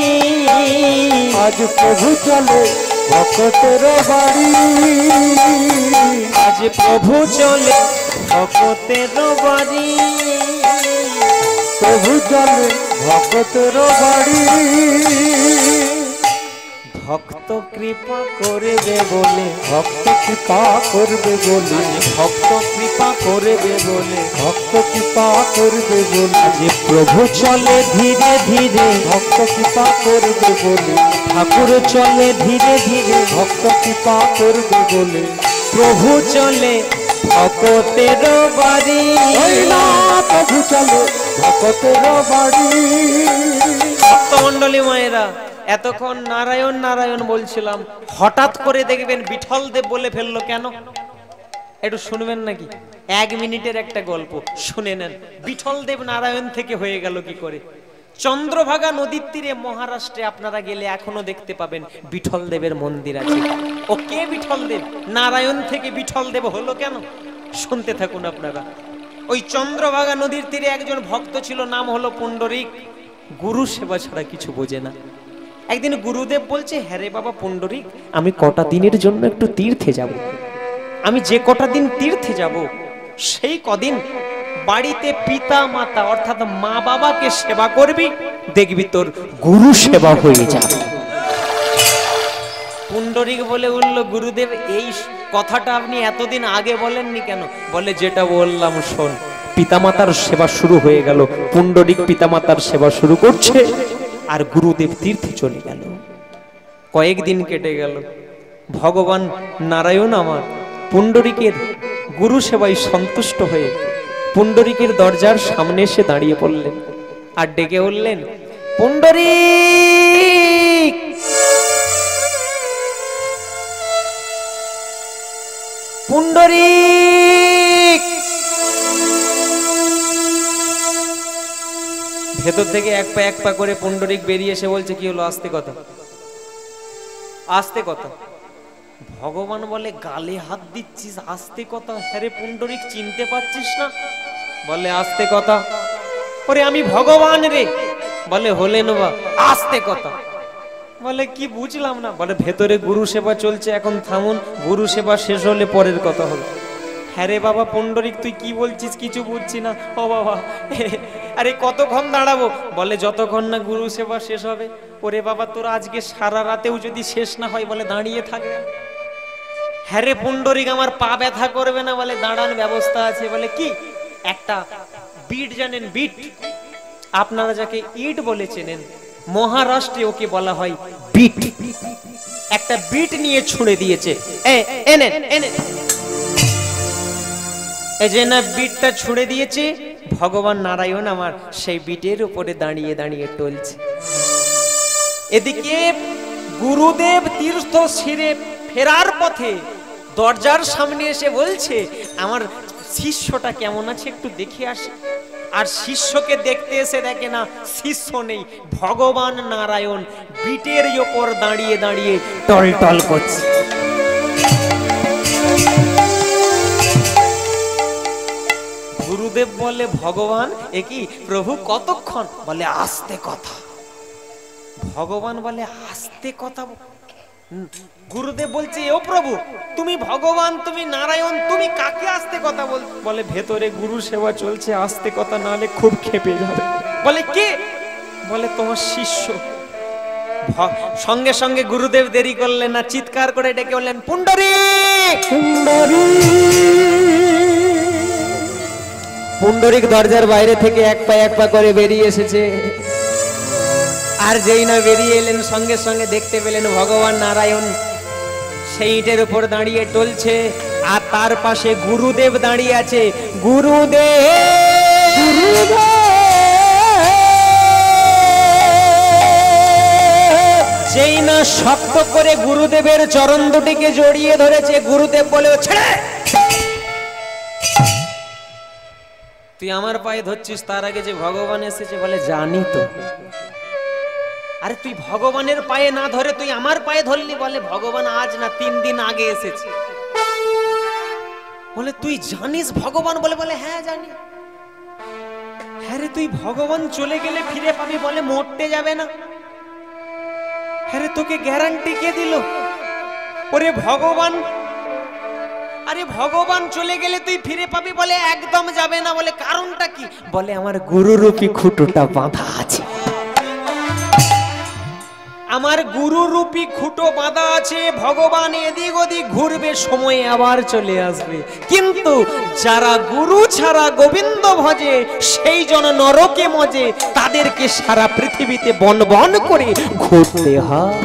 আজ প্রভু চলে ভক্তের বাড়ি আজ প্রভু চলে ভক্তের বাড়ি প্রভু চলে ভক্তের বাড়ি ভক্ত কৃপা করবে বলে ভক্ত কৃপা করবে বলে ভক্ত কৃপা করবে বলে ভক্ত কৃপা করবে বলে আজ প্রভু চলে ধীরে ধীরে ভক্ত কৃপা করবে বলে ঠাকুর চলে ধীরে ধীরে ভক্ত কৃপা করবে বলে প্রভু চলে ভক্তের বাড়ি না প্রভু চলে ভক্তের বাড়ি ভক্তমণ্ডলী মায়েরা এতক্ষণ নারায়ণ নারায়ণ বলছিলাম হঠাৎ করে দেখবেন বিঠল দেব বলে ফেললো কেন একটু শুনবেন নাকি এক মিনিটের একটা গল্প শুনে নেন বিঠল দেব নারায়ণ থেকে হয়ে গেল কি করে চন্দ্রভাগা নদীর তীরে মহারাষ্ট্রে আপনারা গেলে এখনো দেখতে পাবেন বিঠল দেবের মন্দির আছে ও কে বিঠল দেব নারায়ণ থেকে বিঠল দেব হলো কেন শুনতে থাকুন আপনারা ওই চন্দ্রভাগা নদীর তীরে একজন ভক্ত ছিল নাম হলো পুণ্ডরিক গুরু সেবা ছাড়া কিছু বোঝে না একদিন গুরুদেব বলছে হ্যাঁ রে বাবা পুণ্ডরিক আমি কটা দিনের জন্য একটু তীর্থে যাব আমি যে কটা দিন তীর্থে যাব সেই কদিন বাড়িতে পিতা মাতা অর্থাৎ মা বাবাকে সেবা করবি দেখবি তোর গুরু সেবা হয়ে যাবে পুণ্ডরিক বলে উঠল গুরুদেব এই কথাটা আপনি এতদিন আগে বলেননি কেন বলে যেটা বললাম শোন পিতামাতার সেবা শুরু হয়ে গেল পুণ্ডরিক পিতামাতার সেবা শুরু করছে আর গুরুদেব তীর্থে চলে গেল কয়েকদিন কেটে গেল ভগবান নারায়ণ আমার পুণ্ডরিকের গুরু সেবায় সন্তুষ্ট হয়ে পুণ্ডরিকের দরজার সামনে এসে দাঁড়িয়ে পড়লেন আর ডেকে উঠলেন পুণ্ডরিক পুণ্ডরিক ভেতর থেকে এক পা এক পা করে পুণ্ডরিক বেরিয়ে এসে বলছে কি হলো আস্তে কথা আস্তে কথা ভগবান বলে গালে হাত দিচ্ছিস আস্তে কথা হ্যাঁ রে পুণ্ডরিক চিনতে পারছিস না বলে আস্তে কথা ওরে আমি ভগবান রে বলে হলেন বা আস্তে কথা বলে কি বুঝলাম না বলে ভেতরে গুরু সেবা চলছে এখন থামুন গুরু সেবা শেষ হলে পরের কথা হবে হ্যাঁ রে বাবা পুণ্ডরিক তুই কি বলছিস কিছু বুঝছি না ও বাবা আরে কতক্ষণ দাঁড়াবো বলে যতক্ষণ না গুরু সেবা শেষ হবে ওরে বাবা তোর আজকে সারা রাতেও যদি শেষ না হয় বলে দাঁড়িয়ে থাকবে হ্যাঁ রে পুণ্ডরিক আমার পা ব্যথা করবে না বলে দাঁড়ান ব্যবস্থা আছে বলে কি একটা বিট জানেন বিট আপনারা যাকে ইট বলে চেনেন মহারাষ্ট্রে ওকে বলা হয় বিট একটা বিট নিয়ে ছুঁড়ে দিয়েছে এনে এনে এই যে না বিটটা ছুঁড়ে দিয়েছে ভগবান নারায়ণ আমার সেই বিটের উপরে দাঁড়িয়ে দাঁড়িয়ে টলছে এদিকে গুরুদেব তীর্থ সেরে ফেরার পথে দরজার সামনে এসে বলছে আমার শিষ্যটা কেমন আছে একটু দেখে আসে আর শিষ্যকে দেখতে এসে দেখে না শিষ্য নেই ভগবান নারায়ণ বিটের উপর দাঁড়িয়ে দাঁড়িয়ে টলটল করছে গুরুদেব বলে ভগবান এ কি প্রভু কতক্ষণ বলে আস্তে কথা ভগবান বলে আস্তে কথা গুরুদেব বলছে ও প্রভু তুমি ভগবান তুমি নারায়ণ তুমি কাকে আস্তে কথা বল বলে ভেতরে গুরু সেবা চলছে আস্তে কথা না হলে খুব খেপে যাবে বলে কে বলে তোমার শিষ্য সঙ্গে সঙ্গে গুরুদেব দেরি করলেন না চিৎকার করে ডেকে বললেন পুণ্ডরিক পুণ্ডরিক দরজার বাইরে থেকে এক পা এক পা করে বেরিয়ে এসেছে আর যেই না বেরিয়ে এলেন সঙ্গে সঙ্গে দেখতে পেলেন ভগবান নারায়ণ সেই ইটের উপর দাঁড়িয়ে টলছে আর তার পাশে গুরুদেব দাঁড়িয়ে আছে গুরুদেব যেই না শক্ত করে গুরুদেবের চরণ দুটিকে জড়িয়ে ধরেছে গুরুদেব বলে ছেড়ে তুই আমার পায়ে ধরছিস, তার আগে যে ভগবান এসেছে বলে জানি তো। আরে তুই ভগবানের পায়ে না ধরে তুই আমার পায়ে ধরলি, বলে ভগবান আজ না তিন দিন আগে এসেছে। বলে তুই জানিস ভগবান? বলে বলে হ্যাঁ জানি। হ্যাঁ রে, তুই ভগবান চলে গেলে ফিরে পাবি, বলে মরতে যাবে না। হ্যাঁ রে, তোকে গ্যারান্টি কে দিল? ওরে ভগবান, আরে ভগবান চলে গেলে তুই ফিরে পাবি, বলে একদম যাবে না। বলে কারণটা কি? বলে আমার গুরুরূপী খুঁটোটা বাঁধা আছে, আমার গুরুরূপী খুঁটো বাঁধা আছে। ভগবান এদিক ওদিক ঘুরবে, সময় আবার চলে আসবে। কিন্তু যারা গুরু ছাড়া গোবিন্দ ভজে, সেই জন নরকে মজে, তাদেরকে সারা পৃথিবীতে বন বন করে ঘুরতে হয়।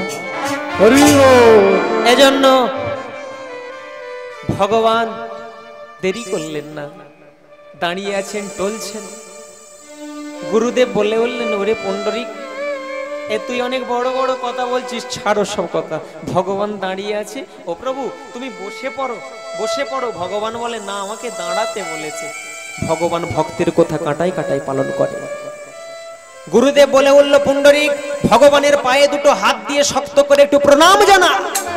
এজন্য ভগবান দেরি করলেন না, দাঁড়িয়ে আছেন, টলছেন। গুরুদেব বলে উঠলেন, ওরে পুণ্ডরীক, এ তুই অনেক বড় বড় কথা বলছিস, ছাড়ো সব কথা। ভগবান দাঁড়িয়ে আছে। ও প্রভু তুমি বসে পড়ো, বসে পড়ো। ভগবান বলে না, আমাকে দাঁড়াতে বলেছে। ভগবান ভক্তের কথা কাটাই কাটাই পালন করে। গুরুদেব বলে উঠল, পুণ্ডরীক ভগবানের পায়ে দুটো হাত দিয়ে শক্ত করে একটু প্রণাম জানা।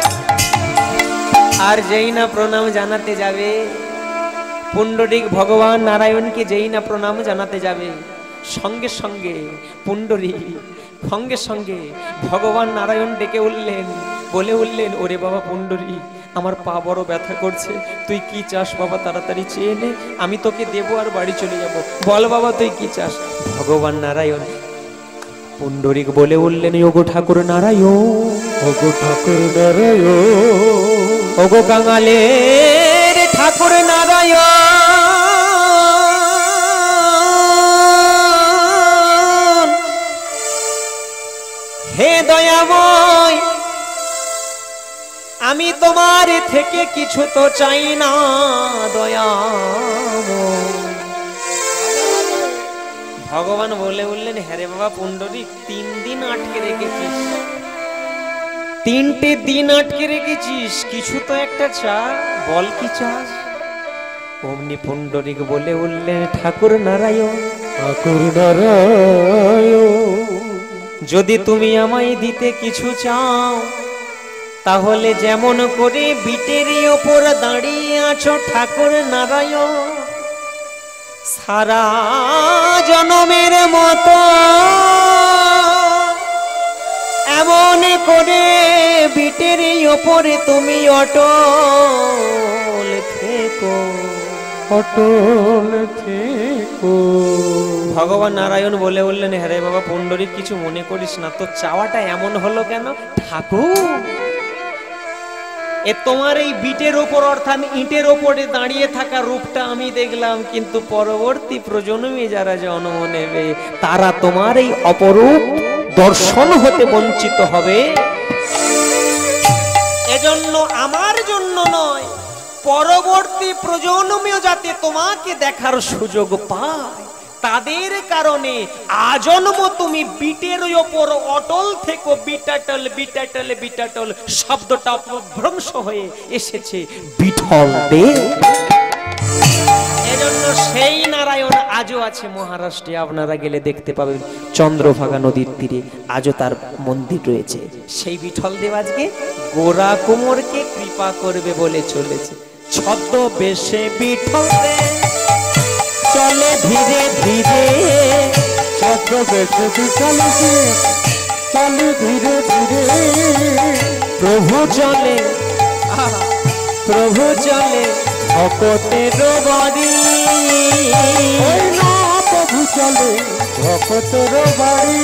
আর যেই না প্রণাম জানাতে যাবে, পুণ্ডরীক ভগবান নারায়ণকে যেই না প্রণাম জানাতে যাবে, সঙ্গে সঙ্গে পুণ্ডরীক সঙ্গে সঙ্গে ভগবান নারায়ণ ডেকে উঠলেন, বলে উঠলেন, ওরে বাবা পুণ্ডরীক, আমার পা বড় ব্যথা করছে, তুই কি চাস বাবা তাড়াতাড়ি চেয়ে নে, আমি তোকে দেবো আর বাড়ি চলে যাব। বল বাবা তুই কি চাস? ভগবান নারায়ণ পুণ্ডরীক বলে উঠলেন, ওগো ঠাকুর নারায়ণ, ওগো ঠাকুর নারায়ণ, ওগো কাঙালের ঠাকুর নারায়ণ, হে দয়াময়, আমি তোমার থেকে কিছু তো চাই না দয়াময়। ভগবান বলে উঠলেন, হ্যাঁ রে বাবা পুণ্ডরীক, তিন দিন আটকে রেখেছিস, তিনটে দিন আটকে রেখেছিস, কিছু তো একটা চা, বল কি চাস? অমনি পুণ্ডরীক বলে উঠলেন, ঠাকুর নারায়ণ, ঠাকুর নারায়ণ, যদি তুমি আমায় দিতে কিছু চাও, তাহলে যেমন করে বিটের ওপর দাঁড়িয়ে আছো ঠাকুর নারায়ণ, সারা জনমের মতো এমন করে বিটের ওপরে তুমি অটল থেকো, অটল থেকো। ভগবান নারায়ণ বলে উঠলেন, হ্যাঁ রে বাবা পুণ্ডরীক, কিছু মনে করিস না, তোর চাওয়াটা এমন হলো কেন? ঠাকুর, এ তোমার এই বিটের ওপর অর্থাৎ ইটের ওপরে দাঁড়িয়ে থাকা রূপটা আমি দেখলাম, কিন্তু পরবর্তী প্রজন্মে যারা জন্ম নেবে তারা তোমার এই অপরূপ দর্শন হতে বঞ্চিত হবে। এজন্য আমার জন্য নয়, পরবর্তী প্রজন্মেও যাতে তোমাকে দেখার সুযোগ পায়, তাদের কারণে আজন্ম তুমি বিটের ওপর অটল থেকো। বিটাটল বিটাটল বিটাটল শব্দটা অপভ্রংশ হয়ে এসেছে বিঠল দেব। এজন্য সেই নারায়ণ আজও আছে মহারাষ্ট্রে, আপনারা গেলে দেখতে পাবেন চন্দ্রভাগা নদীর তীরে আজও তার মন্দির রয়েছে। সেই বিঠল দেব আজকে গোরা কুমোরকে কৃপা করবে বলে চলেছে। ছদ্মবেশে বিঠল দেব চলে ধীরে ধীরে, ছদ্মবেশে বিঠল দেব চলে ধীরে ধীরে, প্রভু চলে প্রভু চলে ভক্তের বাড়ি, ওই না প্রভু চলে ভক্তের বাড়ি,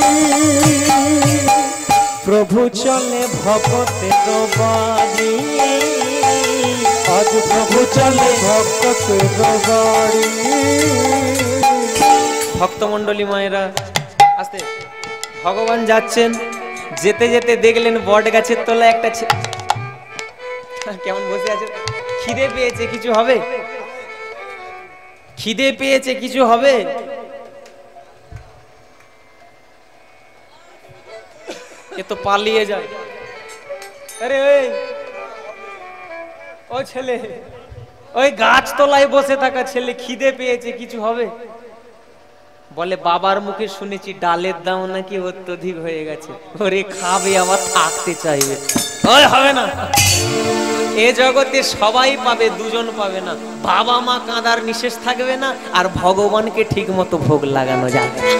প্রভু চলে ভক্তের বাড়ি, আজ প্রভু চলে ভক্তের বাড়ি। ভক্তমণ্ডলী মায়েরা আস্তে, ভগবান যাচ্ছেন, যেতে যেতে দেখলেন বট গাছের তলায় একটা ছেলে কেমন বসে আছে, খিদে পেয়েছে, কিছু হবে? খিদে পেয়েছে, কিছু হবে? এ তো পালিয়ে যায়। আরে ওই ও ছেলে, ওই গাছ তলায় বসে থাকা ছেলে, খিদে পেয়েছে, কিছু হবে? বলে বাবার মুখে শুনেছি ডালের দাম নাকি অত্যধিক হয়ে গেছে, ওরে খাবে আবার থাকতে চাইবে। ওই হবে না, এ জগতে সবাই পাবে, দুজন পাবে না। বাবা মা কাঁদার নিশেষ থাকবে না, আর ভগবানকে ঠিক মতো ভোগ লাগানো যাবে না।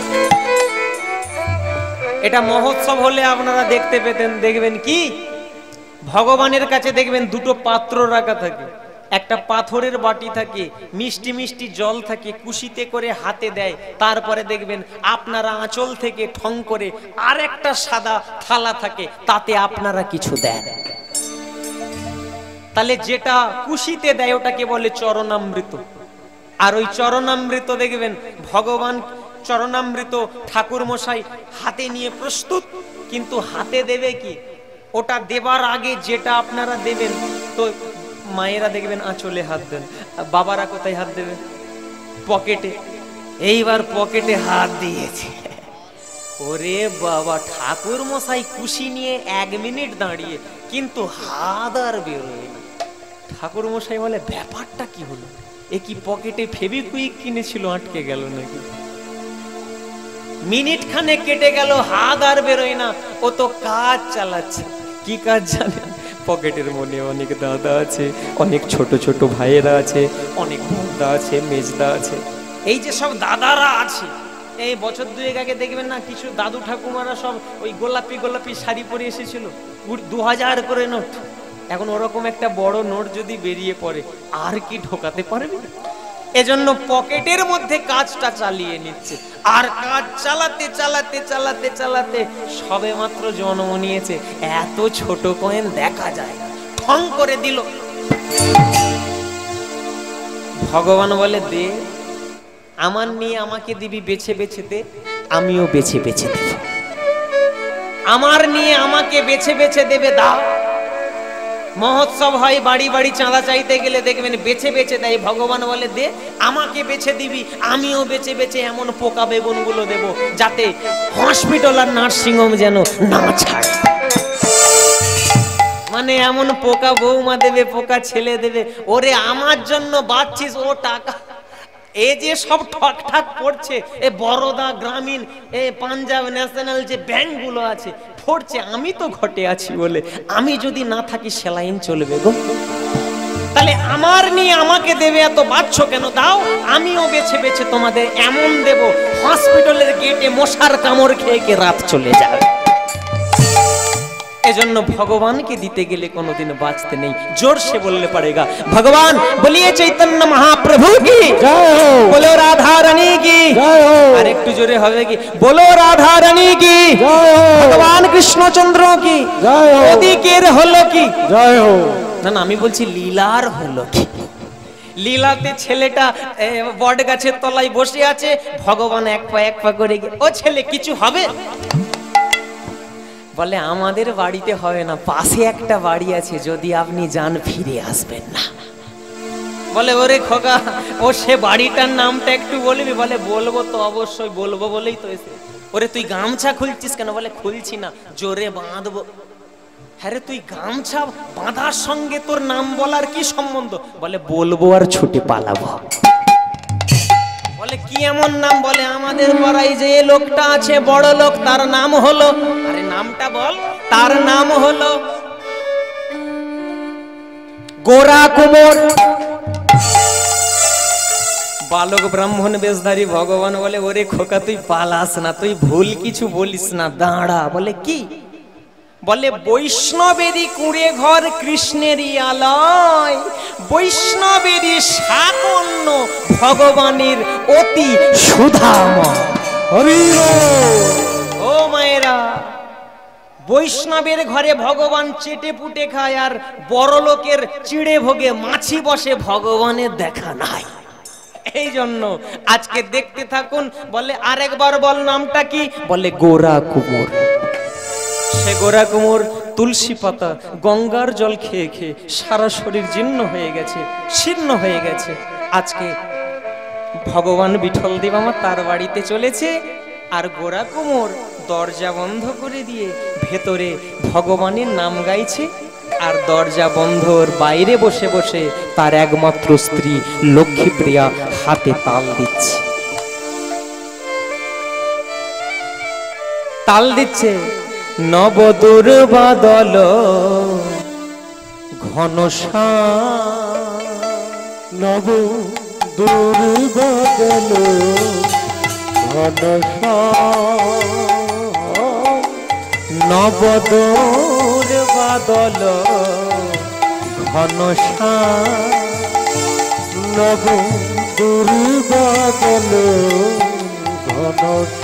এটা মহোৎসব হলে আপনারা দেখতে পেতেন। দেখবেন কি ভগবানের কাছে দেখবেন দুটো পাত্র রাখা থাকে, একটা পাথরের বাটি থাকে, মিষ্টি মিষ্টি জল থাকে, কুশিতে করে হাতে দেয়, তারপরে দেখবেন আপনারা আঁচল থেকে ঠং করে আর একটা সাদা থালা থাকে, তাতে আপনারা কিছু দেন। তাহলে যেটা কুশিতে দেয় ওটাকে বলে চরণামৃত। আর ওই চরণামৃত দেখবেন ভগবান চরণামৃত ঠাকুর মশাই হাতে নিয়ে প্রস্তুত, কিন্তু হাতে দেবে কি, ওটা দেবার আগে যেটা আপনারা দেবেন, তো মায়েরা দেখবেন আঁচলে হাত দেন, বাবারা কোথায় হাত দেবেন? পকেটে। এইবার পকেটে হাত দিয়েছে, ওরে বাবা, ঠাকুর মশাই কুশি নিয়ে এক মিনিট দাঁড়িয়ে, কিন্তু হাত আর বেরোয় না। ঠাকুর মশাই বলে ব্যাপারটা কি হলো, এ কি পকেটে ফেবিকুইক কিনেছিল, আটকে গেল নাকি? মিনিট খানে কেটে গেল, হাত আর বেরোয় না। ও তো কাজ চালাচ্ছে। কি কাজ জানেন? পকেটের মনে অনেক দাদা আছে, অনেক ছোট ছোট ভাইয়েরা আছে, অনেক বড়দা আছে, মেজদা আছে। এই যে সব দাদারা আছে, এই বছর দুয়েক আগে দেখবেন না কিছু দাদু ঠাকুমারা সব ওই গোলাপি গোলাপি শাড়ি পরে এসেছিল, দু হাজার করে নোট। এখন ওরকম একটা বড় নোট যদি বেরিয়ে পড়ে, আর কি ঢোকাতে পারবে? এজন্য পকেটের মধ্যে কাজটা চালিয়ে নিচ্ছে, আর কাজ চালাতে চালাতে চালাতে চালাতে সবে মাত্র জন্ম নিয়েছে, এত ছোট কয়েন দেখা যায়, ঠং করে দিল। ভগবান বলে দে, আমার নিয়ে আমাকে দিবি বেছে বেছে দে, আমিও বেছে বেছে দেব। আমার নিয়ে আমাকে বেছে বেছে দেবে, দাও। মহোৎসব হয়, বাড়ি বাড়ি চাঁদা চাইতে গেলে দেখবেন বেছে বেছে দেয়। ভগবান বলে দে, আমাকে বেছে দিবি, আমিও বেছে বেছে এমন পোকা বেগুন গুলো দেবো যাতে হসপিটাল আর নার্সিং হোম যেন না ছাড়ে। মানে এমন পোকা বৌমা দেবে, পোকা ছেলে দেবে। ওরে আমার জন্য বাঁচছিস, ও টাকা এ যে সব ঠক ঠাক পড়ছে, এ বরোদা গ্রামীণ, এ পাঞ্জাব ন্যাশনাল যে ব্যাংক গুলো আছে পড়ছে, আমি তো ঘটে আছি বলে। আমি যদি না থাকি সেলাইন চলবে গো। তাহলে আমার নিয়ে আমাকে দেবে, এত বাচ্চ কেন? দাও, আমিও বেছে বেছে তোমাদের এমন দেব, হসপিটালের গেটে মশার কামড় খেয়ে কে রাত চলে যাবে। এজন্য ভগবানকে দিতে গেলে কোনোদিন বাঁচতে নেই। জোর সে বললে পারেগা ভগবান বলিয়ে চৈতন্য মহাপ্রভু কি জয় হো, বলো রাধা রানী কি জয় হো। আর একটু জোরে হবে কি, বলো রাধা রানী কি জয় হো, ভগবান কৃষ্ণচন্দ্র কি জয় হো, ওদিকের হলো কি জয় হো। না না, আমি বলছি লীলার হলো কি। লীলাতে ছেলেটা বট গাছের তলায় বসে আছে, ভগবান এক পা এক পা করে গিয়ে, ও ছেলে কিছু হবে? বলে আমাদের বাড়িতে হবে না, পাশে একটা বাড়ি আছে, যদি আপনি যান ফিরে আসবেন না। বলে ওরে খোকা, ও সে বাড়িটার নামটা একটু বলবি? বলে বলবো তো, অবশ্যই বলবো বলেই তো এসে। ওরে তুই গামছা খুলছিস কেন? বলে খুলছি না, জোরে বাঁধবো। হ্যাঁ রে, তুই গামছা বাঁধার সঙ্গে তোর নাম বলার কি সম্বন্ধ? বলে বলবো আর ছুটে পালাবো। বলে কি এমন নাম? বলে আমাদের পাড়ায় যে লোকটা আছে বড় লোক, তার নাম হলো, আরে নামটা বল। তার নাম হলো গোরা কুমোর। বালক ব্রাহ্মণ বেশধারী। ভগবান বলে ওরে খোকা তুই পালাস না, তুই ভুল কিছু বলিস না, দাঁড়া। বলে কি? বলে বৈষ্ণবেরই কুঁড়ে ঘর কৃষ্ণেরই আলয়, বৈষ্ণবেরই সাকন্য ভগবানের অতি সুধাময়। ও মায়েরা, বৈষ্ণবের ঘরে ভগবান চেটে পুটে খায়, আর বড় লোকের চিড়ে ভোগে মাছি বসে, ভগবানের দেখা নাই। এই জন্য আজকে দেখতে থাকুন। বলে আরেকবার বল নামটা কি? বলে গোরা কুমোর। সে গোরা কুমোর তুলসী পাতা গঙ্গার জল খেয়ে খেয়ে সারা শরীর জীর্ণ হয়ে গেছে, শীর্ণ হয়ে গেছে। আজকে ভগবান বিঠল দেব আমার তার বাড়িতে চলেছে, আর গোরা কুমোর দরজা বন্ধ করে দিয়ে ভেতরে ভগবানের নাম গাইছে, আর দরজা বন্ধর বাইরে বসে বসে তার একমাত্র স্ত্রী লক্ষ্মীপ্রিয়া হাতে তাল দিচ্ছে। তাল দিচ্ছে নবদূর বাদল ঘন নব দুর্বাদল ঘন নবদূর বাদল ঘন নব দুর্বাদল ঘন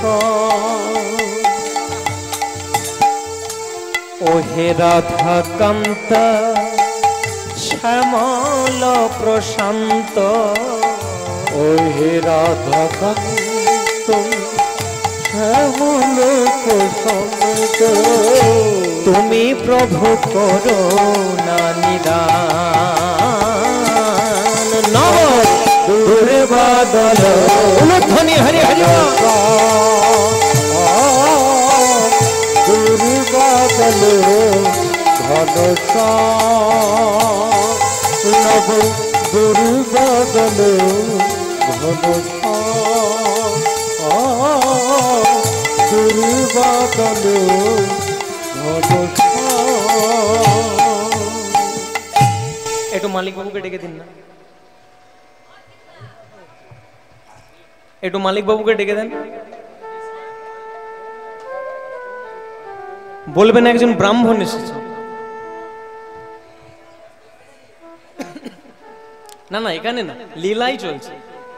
ওহে রাধা কান্ত শ্যামল প্রশান্ত ওহে রাধা কান্ত শ্যামল প্রশান্ত তুমি প্রভু করুণা নিদান নব দুর্বাদল ধ্বনি হরি হরি দুর্বাদল ঘন নব দুর্বাদল ঘন দুর্বাদল ঘন একটু মালিক বাবুকে ডেকে দিন না, একটু মালিক বাবুকে ডেকে দেন। বলবেন একজন ব্রাহ্মণ এসেছে। না না এখানে না, লীলাই চলছে।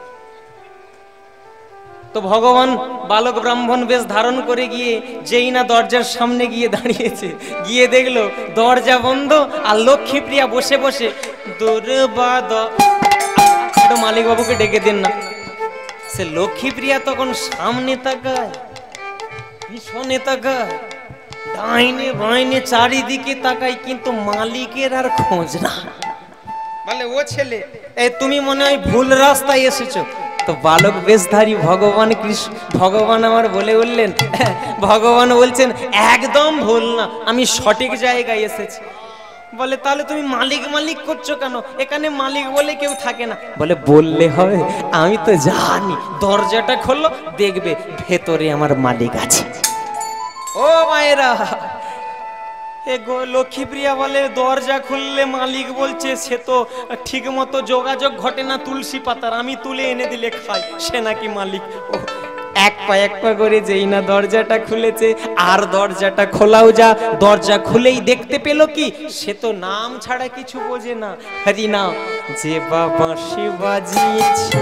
তো ভগবান বালক ব্রাহ্মণ বেশ ধারণ করে গিয়ে যেই না দরজার সামনে গিয়ে দাঁড়িয়েছে, গিয়ে দেখলো দরজা বন্ধ আর লক্ষ্মীপ্রিয়া বসে বসে দুর্বাদ। একটু মালিক বাবুকে ডেকে দিন না। সে লক্ষ্মীপ্রিয়া তখন সামনে তাকায়, পিছনে তাকায়, ডাইনে বাইনে চারিদিকে তাকায়, কিন্তু মালিকের আর খোঁজ না। বলে ও ছেলে, এই তুমি মনে হয় ভুল রাস্তায় এসেছো। তো বালক বেশধারী ভগবান কৃষ্ণ ভগবান আমার বলে বললেন, ভগবান বলছেন একদম ভুল না, আমি সঠিক জায়গায় এসেছি। বলে তাহলে তুমি মালিক মালিক করছো কেন? এখানে মালিক বলে কেউ থাকে না। বলে বললে হবে, আমি তো জানি। দরজাটা খোলো, দেখবে ভেতরে আমার মালিক আছে। ও মায়েরা, এ গো লক্ষ্মীপ্রিয়া বলে দরজা খুললে মালিক বলছে, সে তো ঠিক মতো যোগাযোগ ঘটে না তুলসী পাতার, আমি তুলে এনে দিলে খাই, সে নাকি মালিক। ও এক পা এক পা করে যেই না দরজাটা খুলেছে, আর দরজাটা খোলাও যা, দরজা খুলেই দেখতে পেল কি, সে তো নাম ছাড়া কিছু বোঝে না। হরি নাম যে বাবা শিবাজিয়েছে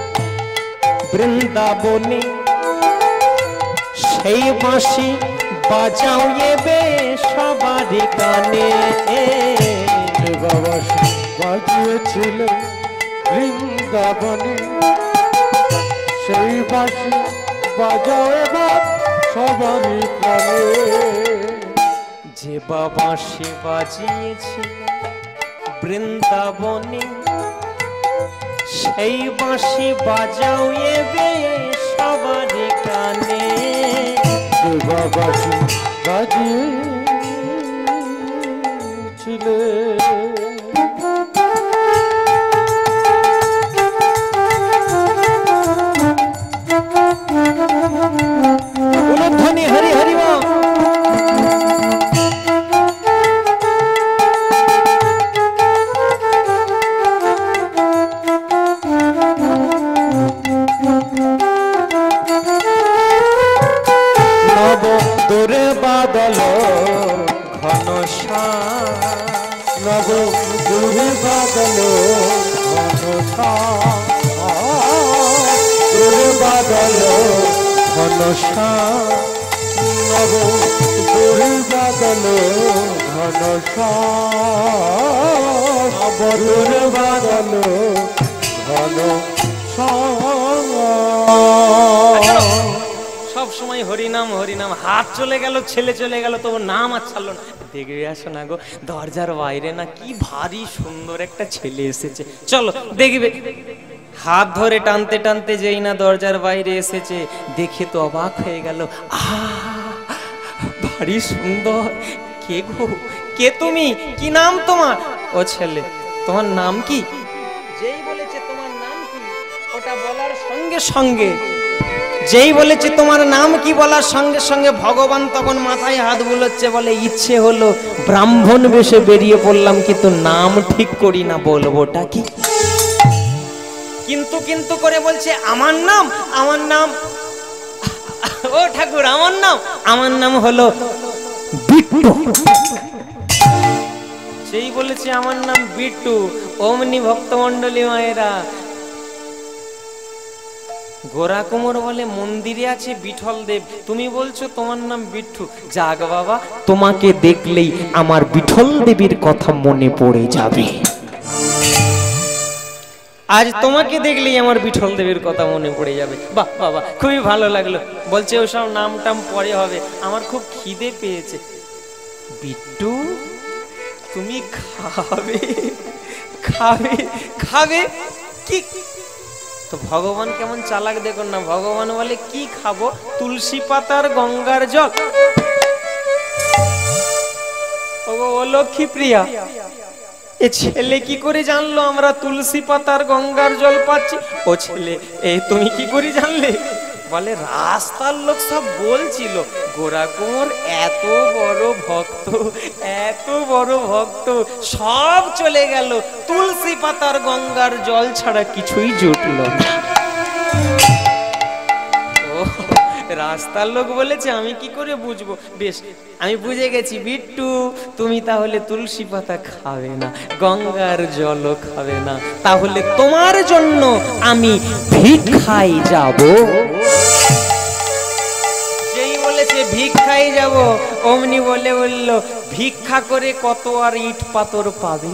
বৃন্দাবনে, সেই বাঁশি বাজাও এবে সবারই কানে। বাবা বাজিয়েছিল বৃন্দাবনে, সেই বাঁশি বাজাও এবার সবারই প্রাণে। যে বাবা সে বাজিয়েছিল বৃন্দাবনে, সেই বাঁশি বাজাও এবে সবারই কানে। যে বাবা বাজিয়েছিল ধ্বনি হরি হরি বল। নব দুর্বাদল ঘন নব দুর্বাদল ঘন দুর্বাদল ঘন নব দুর্বাদল ঘন নব দুর্বাদল ঘন সব সময় হরিনাম হরিনাম, হাত চলে গেল, ছেলে চলে গেল, তবু নাম আর ছাড়লো না। দেখবে আসো না গো, দরজার বাইরে না কি ভারী সুন্দর একটা ছেলে এসেছে, চলো দেখবে। হাত ধরে টানতে টানতে যেই না দরজার বাইরে এসেছে, দেখে তো অবাক হয়ে গেল। আহা ভারী সুন্দর। কে গো, কে তুমি, কি নাম তোমার? ও ছেলে, তোমার নাম কি? যেই বলেছে তোমার নাম কি, ওটা বলার সঙ্গে সঙ্গে যেই বলেছে তোমার নাম কি বলার সঙ্গে সঙ্গে ভগবান তখন মাথায় হাত বুলোচ্ছে, বলে ইচ্ছে হলো ব্রাহ্মণ বেশে বেরিয়ে পড়লাম, কিন্তু নাম ঠিক করি না, বলবোটা কি। কিন্তু কিন্তু করে বলছে আমার নাম আমার নাম ও ঠাকুর আমার নাম আমার নাম হলো বিট্টু। সেই বলেছে আমার নাম বিট্টু, অমনি ভক্তমণ্ডলী মায়েরা গোরা কুমোর বলে মন্দিরে আছে বিঠল দেব, তুমি বলছো তোমার নাম বিট্টু। যাক বাবা, তোমাকে দেখলেই আমার বিঠল দেবীর কথা মনে পড়ে যাবে। আজ তোমাকে দেখলেই আমার বিঠল দেবীর কথা মনে পড়ে যাবে। বাহ বাবা, খুবই ভালো লাগলো। বলছে ওসব নাম টাম পরে হবে, আমার খুব খিদে পেয়েছে। বিট্টু তুমি খাবে খাবে খাবে কি? তো ভগবান কেমন চালাক দেখুন না, ভগবান বলে কি খাবো? তুলসী পাতার গঙ্গার জল। ও লক্ষ্মী প্রিয়া, এ ছেলে কি করে জানলো আমরা তুলসী পাতার গঙ্গার জল পাচ্ছি? ও ছেলে, এ তুমি কি করে জানলে? বলে রাস্তার লোক সব বলছিল গোরা কুমোর এত বড় ভক্ত, এত বড় ভক্ত, সব চলে গেল, তুলসী পাতার গঙ্গার জল ছাড়া কিছুই জুটল না। ও রাস্তার লোক বলেছে, আমি কি করে বুঝবো? বেশ, আমি বুঝে গেছি বিট্টু, তুমি তাহলে তুলসী পাতা খাবে না, গঙ্গার জলও খাবে না, তাহলে তোমার জন্য আমি ভিক্ষায় যাব। যেই বলেছে ভিক্ষায় যাব, অমনি বলে বলল ভিক্ষা করে কত আর ইট পাথর পাবে?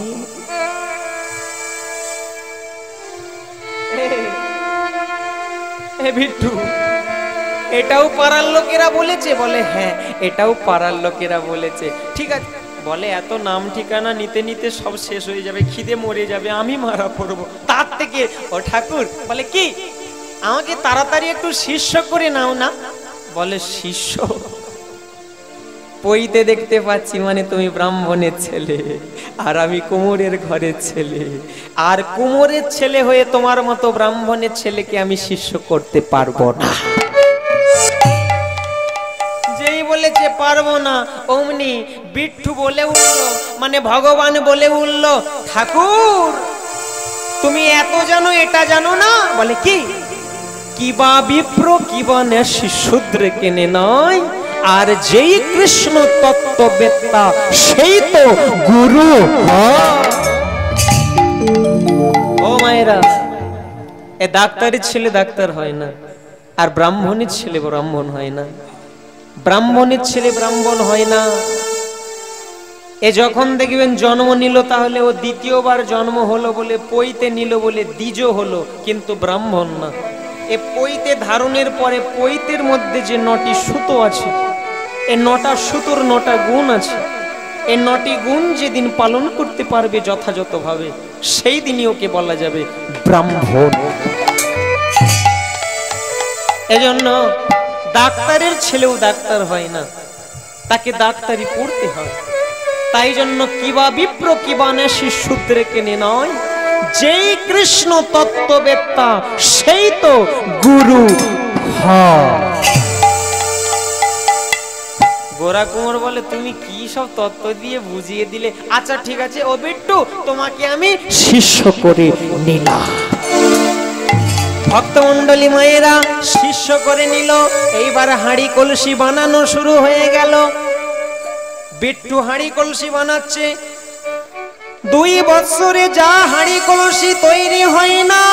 এ বিট্টু, এটাও পাড়ার লোকেরা বলেছে? বলে হ্যাঁ, এটাও পাড়ার লোকেরা বলেছে। ঠিক আছে, বলে এত নাম ঠিকানা নিতে নিতে সব শেষ হয়ে যাবে, খিদে মরে যাবে, আমি মারা পড়বো। তার থেকে ও ঠাকুর বলে কি, আমাকে তাড়াতাড়ি একটু শিষ্য করে নাও না। বলে শিষ্য? পইতে দেখতে পাচ্ছি মানে তুমি ব্রাহ্মণের ছেলে, আর আমি কুমোরের ঘরের ছেলে, আর কুমোরের ছেলে হয়ে তোমার মতো ব্রাহ্মণের ছেলেকে আমি শিষ্য করতে পারবো না। যেই বলেছে পারবো না, অমনি বিট্টু বলে উঠলো, মানে ভগবান বলে উঠলো, ঠাকুর তুমি এত জানো, এটা জানো না? বলে কি? কিবা বিপ্র কিবা নেশি শূদ্র কেনে নয়, আর যেই কৃষ্ণ তত্ত্ববেত্তা সেই তো গুরু। ও মায়েরা, এ ডাক্তারের ছেলে ডাক্তার হয় না, আর ব্রাহ্মণের ছেলে ব্রাহ্মণ হয় না, ব্রাহ্মণের ছেলে ব্রাহ্মণ হয় না। এ যখন দেখবেন জন্ম নিল, তাহলে ও দ্বিতীয়বার জন্ম হলো বলে পইতে নিল বলে দ্বিজ হলো, কিন্তু ব্রাহ্মণ না। এ পইতে ধারণের পরে পইতের মধ্যে যে নটি সুতো আছে, এ নটা সুতোর নটা গুণ আছে, এ নটি গুণ যেদিন পালন করতে পারবে যথাযথভাবে, সেই দিনই ওকে বলা যাবে ব্রাহ্মণ। এজন্য ডাক্তারের ছেলেও ডাক্তার হয় না, তাকে ডাক্তারি পড়তে হয়। তাই জন্য কিবা বিপ্র কিবা নেশি শূদ্রে কেনে নয়, যেই কৃষ্ণ তত্ত্ববেত্তা সেই তো গুরু হয়। গোরা কুমোর বলে তুমি কি সব তত্ত্ব দিয়ে বুঝিয়ে দিলে। আচ্ছা ঠিক আছে, ও বিট্টু তোমাকে আমি শিষ্য করে নিলাম। ভক্তমণ্ডলী মায়েরা শিষ্য করে নিল। এইবার হাঁড়ি কলসি বানানো শুরু হয়ে গেল। বিট্টু হাঁড়ি কলসি বানাচ্ছে। দুই বছরে যা হাঁড়ি কলসি তৈরি হয় না,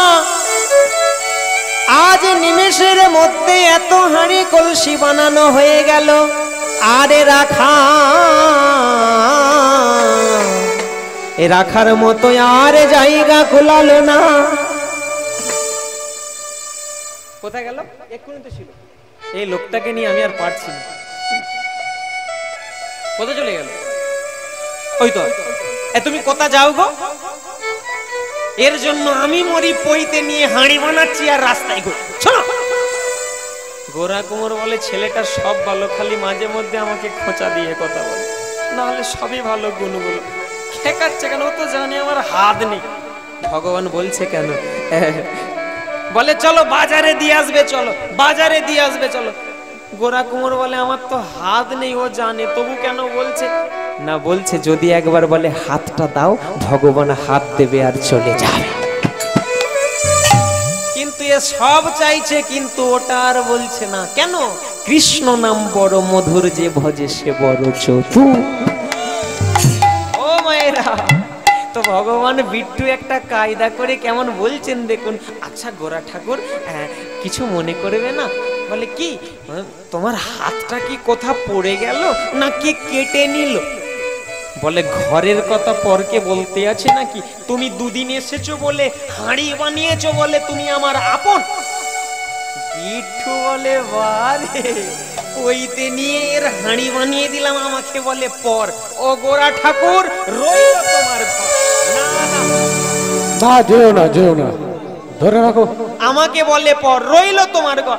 আজ নিমেষের মধ্যে এত হাঁড়ি কলসি বানানো হয়ে গেল। আরে রাখা এ রাখার মতো আর জায়গা খোলালো না। কোথায় গেল? এক্ষুনি তো ছিল। এই লোকটাকে নিয়ে আমি আর পারছি না। কোথায় চলে গেল? ওই তো। এ তুমি কোথা যাও গো? এর জন্য আমি মরি পইতে নিয়ে হাঁড়ি বানাচ্ছি আর রাস্তায় ঘুরি। শোনো, গোরা কুমোর বলে ছেলেটা সব ভালো, খালি মাঝে মধ্যে আমাকে খোঁচা দিয়ে কথা বলে, না হলে সবই ভালো গুণগুলো। খেকাচ্ছে কেন? ও তো জানে আমার হাত নেই। ভগবান বলছে কেন? বলে চলো বাজারে দিয়ে আসবে, চলো বাজারে দিয়ে আসবে চলো। গোরা কুমোর বলে আমার তো হাত নেই, ও জানে তবু কেন বলছে না, বলছে যদি একবার বলে হাতটা দাও ভগবান হাত দেবে আর চলে যাবে। কিন্তু এ সব চাইছে কিন্তু ওটা আর বলছে না কেন? কৃষ্ণ নাম বড় মধুর, যে ভজে সে বড় চতুর। ও মায়েরা, তো ভগবান বিট্টু একটা কায়দা করে কেমন বলছেন দেখুন। আচ্ছা গোরা ঠাকুর কিছু মনে করবে না? বলে কি, তোমার হাতটা কি কোথা পড়ে গেল নাকি কেটে নিল? বলে ঘরের কথা পরকে বলতে আছে নাকি? তুমি দুদিন এসেছো বলে, হাঁড়ি বানিয়েছো বলে তুমি আমার আপন। বিট্টু বলে বারে, ওইতে নিয়ে এর হাঁড়ি বানিয়ে দিলাম, আমাকে বলে পর। ও গোরা ঠাকুর রইল তোমার ঘর। না না না, যেও না যেও না, ধরে রাখো। আমাকে বলে পর, রইল তোমার ঘর।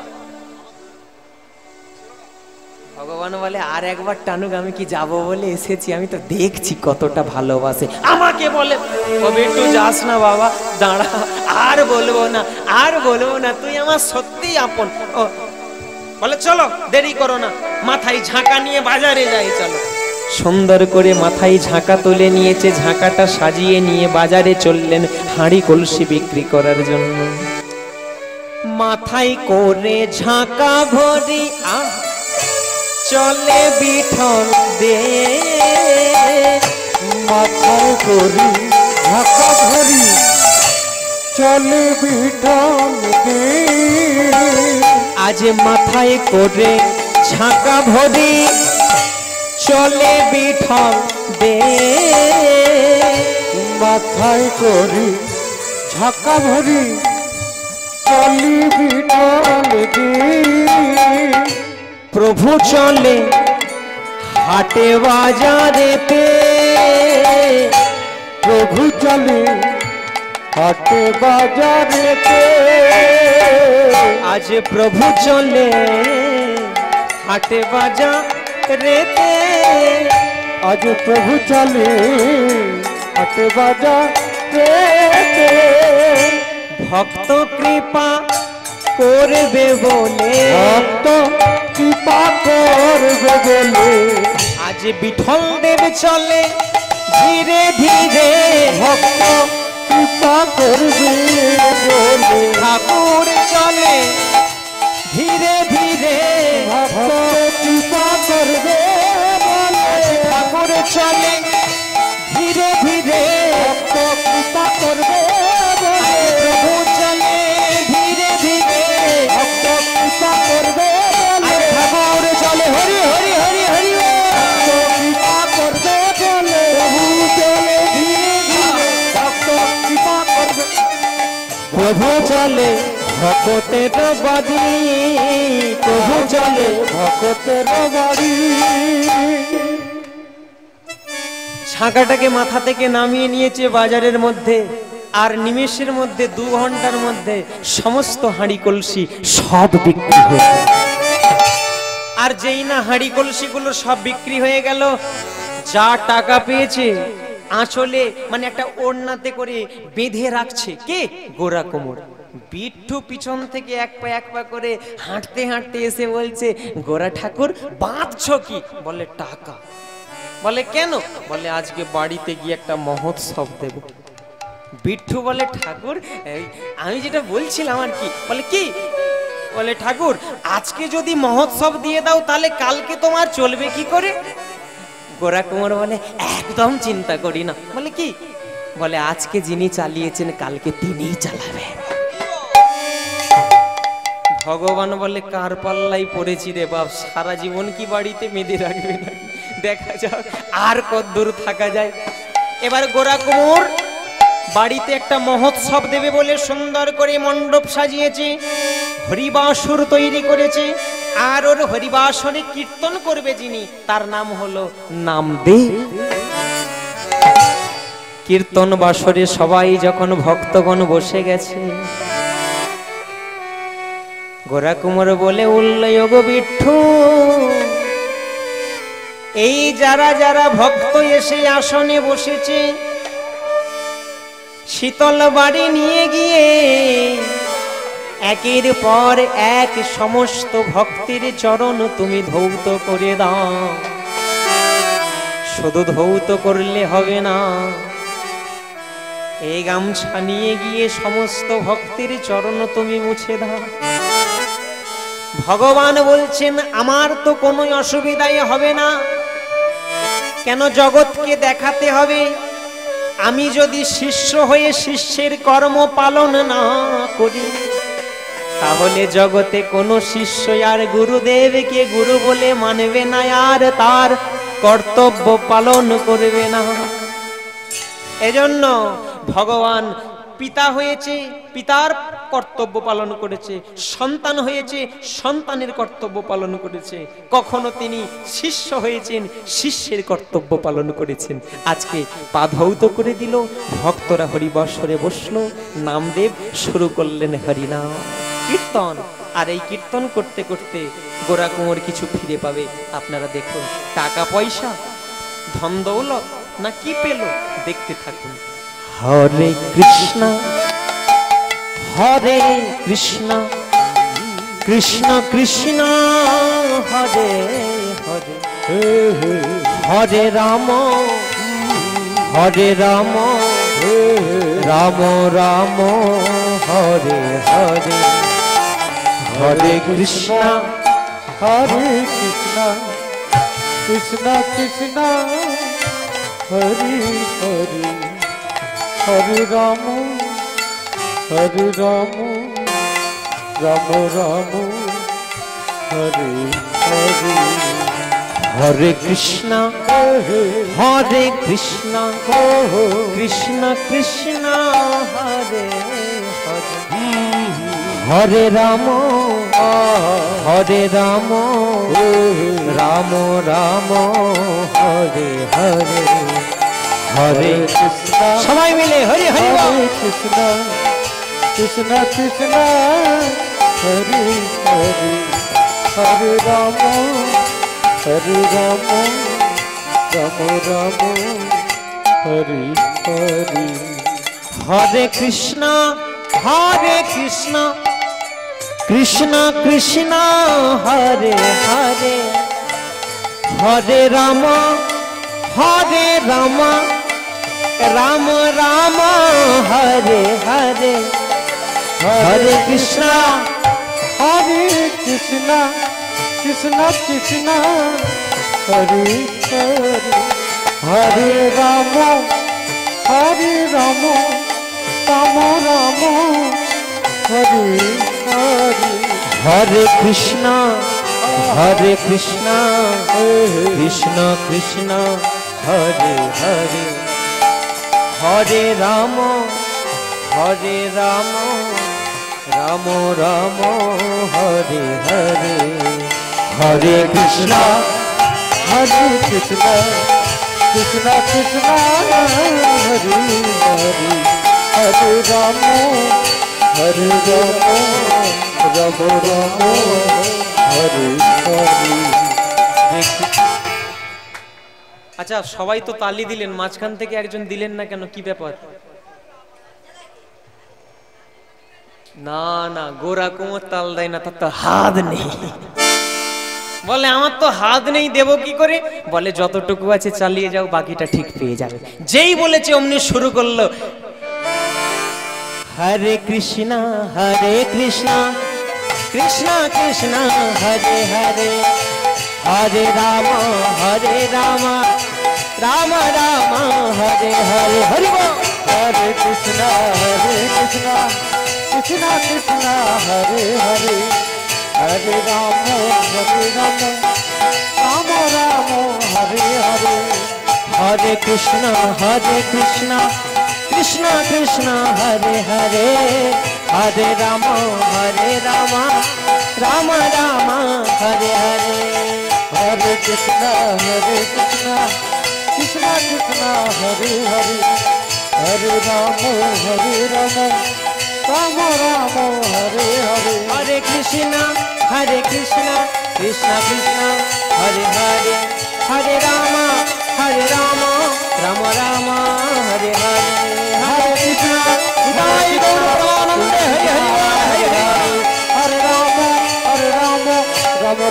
ভগবান বলে আর একবার টানুক, আমি কি যাব বলে এসেছি, আমি তো দেখছি কতটা ভালোবাসে। আমাকে বলে তবে একটু যাস না বাবা, দাঁড়া, আর বলবো না আর বলবো না, তুই আমার সত্যিই আপন। ও বলে চলো দেরি করো না, মাথায় ঝাঁকা নিয়ে বাজারে যাই চলো। সুন্দর করে মাথায় ঝাঁকা তুলে নিয়েছে, ঝাঁকাটা সাজিয়ে নিয়ে বাজারে চললেন হাঁড়ি কলসি বিক্রি করার জন্য। মাথায় করে ঝাঁকা ভরি আহ চলে বিঠল দে, মাথায় করি ঢাকা ভরি চলে বিঠল দে। আজ মাথায় করে ঝাঁকা ভরি চলে বিঠল দে, মাথায় করি ঝাঁকা ভরি চলি বিঠল দে। প্রভু চলে হাটে বাজারেতে, প্রভু চলে হাটে বাজারেতে। আজ প্রভু চলে হাটে বাজারেতে, আজ প্রভু চলে হাটে বাজারেতে। ভক্ত কৃপা করবে বলে, ভক্ত কৃপা করবে বলে, আজ বিঠল দেব চলে ধীরে ধীরে। ভক্ত কৃপা করবে বলে, ঠাকুর চলে ধীরে ধীরে। ভক্ত কৃপা করবে বলে, ঠাকুর চলে ধীরে ধীরে। ভক্ত কৃপা করবে বলে, প্রভু চলে ধীরে ধীরে। ভক্ত কৃপা করবে বলে, ঠাকুর চলে হরি হরি হরি হরি ভক্ত কৃপা করবে বলে, প্রভু চলে ধীরে ধীরে, ভক্ত কৃপা করবে। প্রভু চলে ভক্তের বাড়ি, প্রভু চলে ভক্তের বাড়ি। ছাঁকাটাকে মাথা থেকে নামিয়ে নিয়েছে বাজারের মধ্যে, আর নিমেষের মধ্যে দু ঘন্টার মধ্যে সমস্ত হাঁড়ি কলসি সব বিক্রি হয়ে গেল। আর যেই না হাঁড়ি কলসি গুলো সব বিক্রি হয়ে গেল, যা টাকা পেয়েছে আঁচলে মানে একটা ওড়নাতে করে বেঁধে রাখছে কে? গোরা কুমোর। বিট্টু পিছন থেকে এক পা এক পা করে হাঁটতে হাঁটতে এসে বলছে, গোরা ঠাকুর বাঁধছ কি? বলে টাকা। বলে কেন? বলে আজকে বাড়িতে গিয়ে একটা মহোৎসব দেব। বিট্টু বলে ঠাকুর আমি যেটা বলছিলাম আর কি। বলে কি? বলে ঠাকুর আজকে যদি মহোৎসব দিয়ে দাও তাহলে কালকে তোমার চলবে কি করে? গোরা কুমার বলে একদম চিন্তা করি না। বলে কি? বলে আজকে যিনি চালিয়েছেন কালকে তিনিই চালাবে। ভগবান বলে কার পাল্লাই পড়েছি রে বাপ, সারা জীবন কি বাড়িতে মেঁধে রাখবে না? দেখা যাক আর কতদূর থাকা যায়। এবার গোরা কুমোর বাড়িতে একটা মহোৎসব দেবে বলে সুন্দর করে মণ্ডপ সাজিয়েছে, হরিবাসর তৈরি করেছে। আর ওর হরিবাসরে কীর্তন করবে যিনি, তার নাম হলো নামদেব। কীর্তন বাসরে সবাই যখন ভক্তগণ বসে গেছে, গোরা কুমার বলে উল্লয় গো বিঠ্ঠু, এই যারা যারা ভক্ত এসে আসনে বসেছে, শীতল বাড়ি নিয়ে গিয়ে একের পর এক সমস্ত ভক্তের চরণ তুমি ধৌত করে দাও। শুধু ধৌত করলে হবে না, এই গামছা নিয়ে গিয়ে সমস্ত ভক্তের চরণ তুমি মুছে দাও। ভগবান বলছেন আমার তো কোনো অসুবিধাই হবে না, কেন জগৎকে দেখাতে হবে আমি যদি শিষ্য হয়ে শিষ্যের কর্ম পালন না করি তাহলে জগতে কোনো শিষ্য আর গুরুদেবকে গুরু বলে মানবে না, আর তার কর্তব্য পালন করবে না। এজন্য ভগবান পিতা হয়েছে, পিতার কর্তব্য পালন করেছে, সন্তান হয়েছে, সন্তানের কর্তব্য পালন করেছে, কখনো তিনি শিষ্য হয়েছেন, শিষ্যের কর্তব্য পালন করেছেন। আজকে পা ধৌত করে দিল, ভক্তরা হরিবৎসরে বসলো, নামদেব শুরু করলেন হরিনাম কীর্তন। আর এই কীর্তন করতে করতে গোরা কুঁওর কিছু ফিরে পাবে। আপনারা দেখুন, টাকা পয়সা ধন দৌলত না কি পেল, দেখতে থাকুন। হরে কৃষ্ণ হরে কৃষ্ণ কৃষ্ণ কৃষ্ণ হরে হরে, হরে রাম হরে রাম রাম রাম হরে হরে, হরে কৃষ্ণ হরে কৃষ্ণ কৃষ্ণ কৃষ্ণ হরে হরে, হরে রাম হরে রাম রাম রাম হরে হরে, হরে কৃষ্ণ হরে কৃষ্ণ কৃষ্ণ কৃষ্ণ হরে হরে, হরে রাম হরে রাম রাম রাম হরে হরে, হরে কৃষ্ণ সবাই মিলে হরে হরে, হরে কৃষ্ণ কৃষ্ণ কৃষ্ণ হরে হরে, হরে রাম হরে রাম রাম রাম হরে হরে, হরে কৃষ্ণ হরে কৃষ্ণ কৃষ্ণ কৃষ্ণ হরে হরে, হরে রাম হরে রাম রাম রাম হরে হরে, হরে কৃষ্ণ হরে কৃষ্ণ কৃষ্ণ কৃষ্ণ হরে হরে, হরে রাম হরে রাম রাম রাম হরে হরে, হরে কৃষ্ণ হরে কৃষ্ণ কৃষ্ণ কৃষ্ণ হরে হরে, হরে রাম হরে রাম রাম রাম হরে হরে, হরে কৃষ্ণ হরে কৃষ্ণ কৃষ্ণ কৃষ্ণ হরে হরে, হরে রাম হরে রাম রাম রাম হরে হরে। আচ্ছা, সবাই তো তালি দিলেন, মাঝখান থেকে একজন দিলেন না কেন, কি ব্যাপার? না না, গোরা কুঁওর তাল দেয় না, তার তো হাত নেই। বলে আমার তো হাত নেই, দেব কি করে? বলে যতটুকু আছে চালিয়ে যাও, বাকিটা ঠিক পেয়ে যাবে। যেই বলেছে অমনি শুরু করলো, হরে কৃষ্ণ হরে কৃষ্ণ কৃষ্ণ কৃষ্ণ হরে হরে, হরে রাম হরে রাম রাম রাম হরে হরে, হরি বল। হরে কৃষ্ণ হরে কৃষ্ণ কৃষ্ণ কৃষ্ণ হরে হরে, হরে রাম হরে রাম রাম রাম হরে হরে, হরে কৃষ্ণ হরে কৃষ্ণ কৃষ্ণ কৃষ্ণ হরে হরে, হরে রাম হরে রাম রাম রাম হরে হরে, হরে কৃষ্ণ হরে কৃষ্ণ কৃষ্ণ কৃষ্ণ হরে হরে, হরে রাম হরে রাম রাম রাম হরে হরে, হরে কৃষ্ণ হরে কৃষ্ণ কৃষ্ণ কৃষ্ণ হরে হরে, হরে রাম হরে রাম রাম রাম হরে হরে, হরে কৃষ্ণ হরে হরে হরে হরে।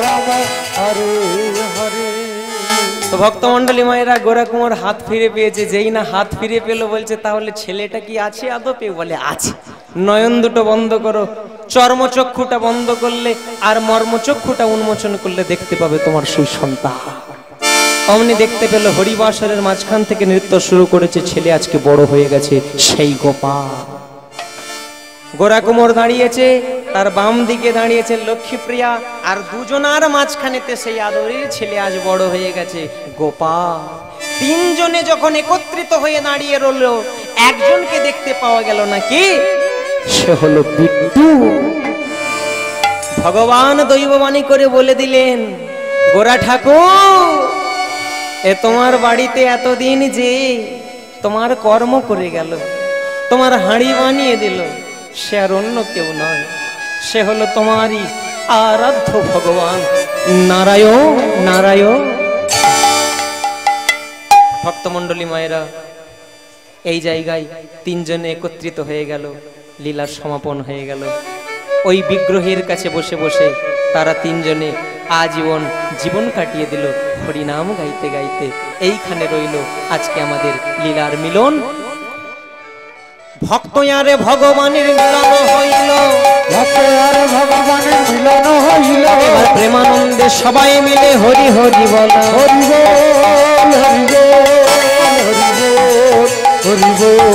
রাম হরে হরে। তো ভক্তমণ্ডলী মায়েরা গোরা কুমার হাত ফিরে পেয়েছে, যেই না হাত ফিরে পেলো বলছে তাহলে ছেলেটা কি আছে আদপে? বলে আছে। নয়ন দুটো বন্ধ করো, চর্মচক্ষুটা বন্ধ করলে আর মর্মচক্ষুটা উন্মোচন করলে দেখতে পাবে তোমার সুসন্তান। অমনি দেখতে পেল হরিবাসরের মাঝখান থেকে নৃত্য শুরু করেছে, ছেলে আজকে বড় হয়ে গেছে, সেই গোপাল। গোরা কুমোর দাঁড়িয়েছে, তার বাম দিকে দাঁড়িয়েছে লক্ষ্মীপ্রিয়া, আর দুজনার মাঝখানেতে সেই আদরের ছেলে আজ বড় হয়ে গেছে গোপাল। তিনজনে যখন একত্রিত হয়ে দাঁড়িয়ে রইল, একজনকে দেখতে পাওয়া গেল না, কি? সে হলো বিট্টু। ভগবান দৈববাণী করে বলে দিলেন, গোরা ঠাকুর, এ তোমার বাড়িতে এতদিন যে তোমার কর্ম করে গেল, তোমার হাঁড়ি বানিয়ে দিল, সে আর অন্য কেউ নয়, সে হলো তোমারই আরাধ্য ভগবান নারায়ণ। নারায়ণ। ভক্তমণ্ডলী মায়েরা, এই জায়গায় তিনজনে একত্রিত হয়ে গেল, লীলার সমাপন হয়ে গেল। ওই বিগ্রহের কাছে বসে বসে তারা তিনজনে আজীবন জীবন কাটিয়ে দিল হরিনাম গাইতে গাইতে। এইখানে রইল আজকে আমাদের লীলার মিলন। ভক্ত আরে ভগবানের মিলন হইল, ভক্ত আর ভগবানের মিলন হইল, এবার প্রেমানন্দে সবাই মিলে হরি হরি বল। হরি বল হরি বল হরি বল হরি বল।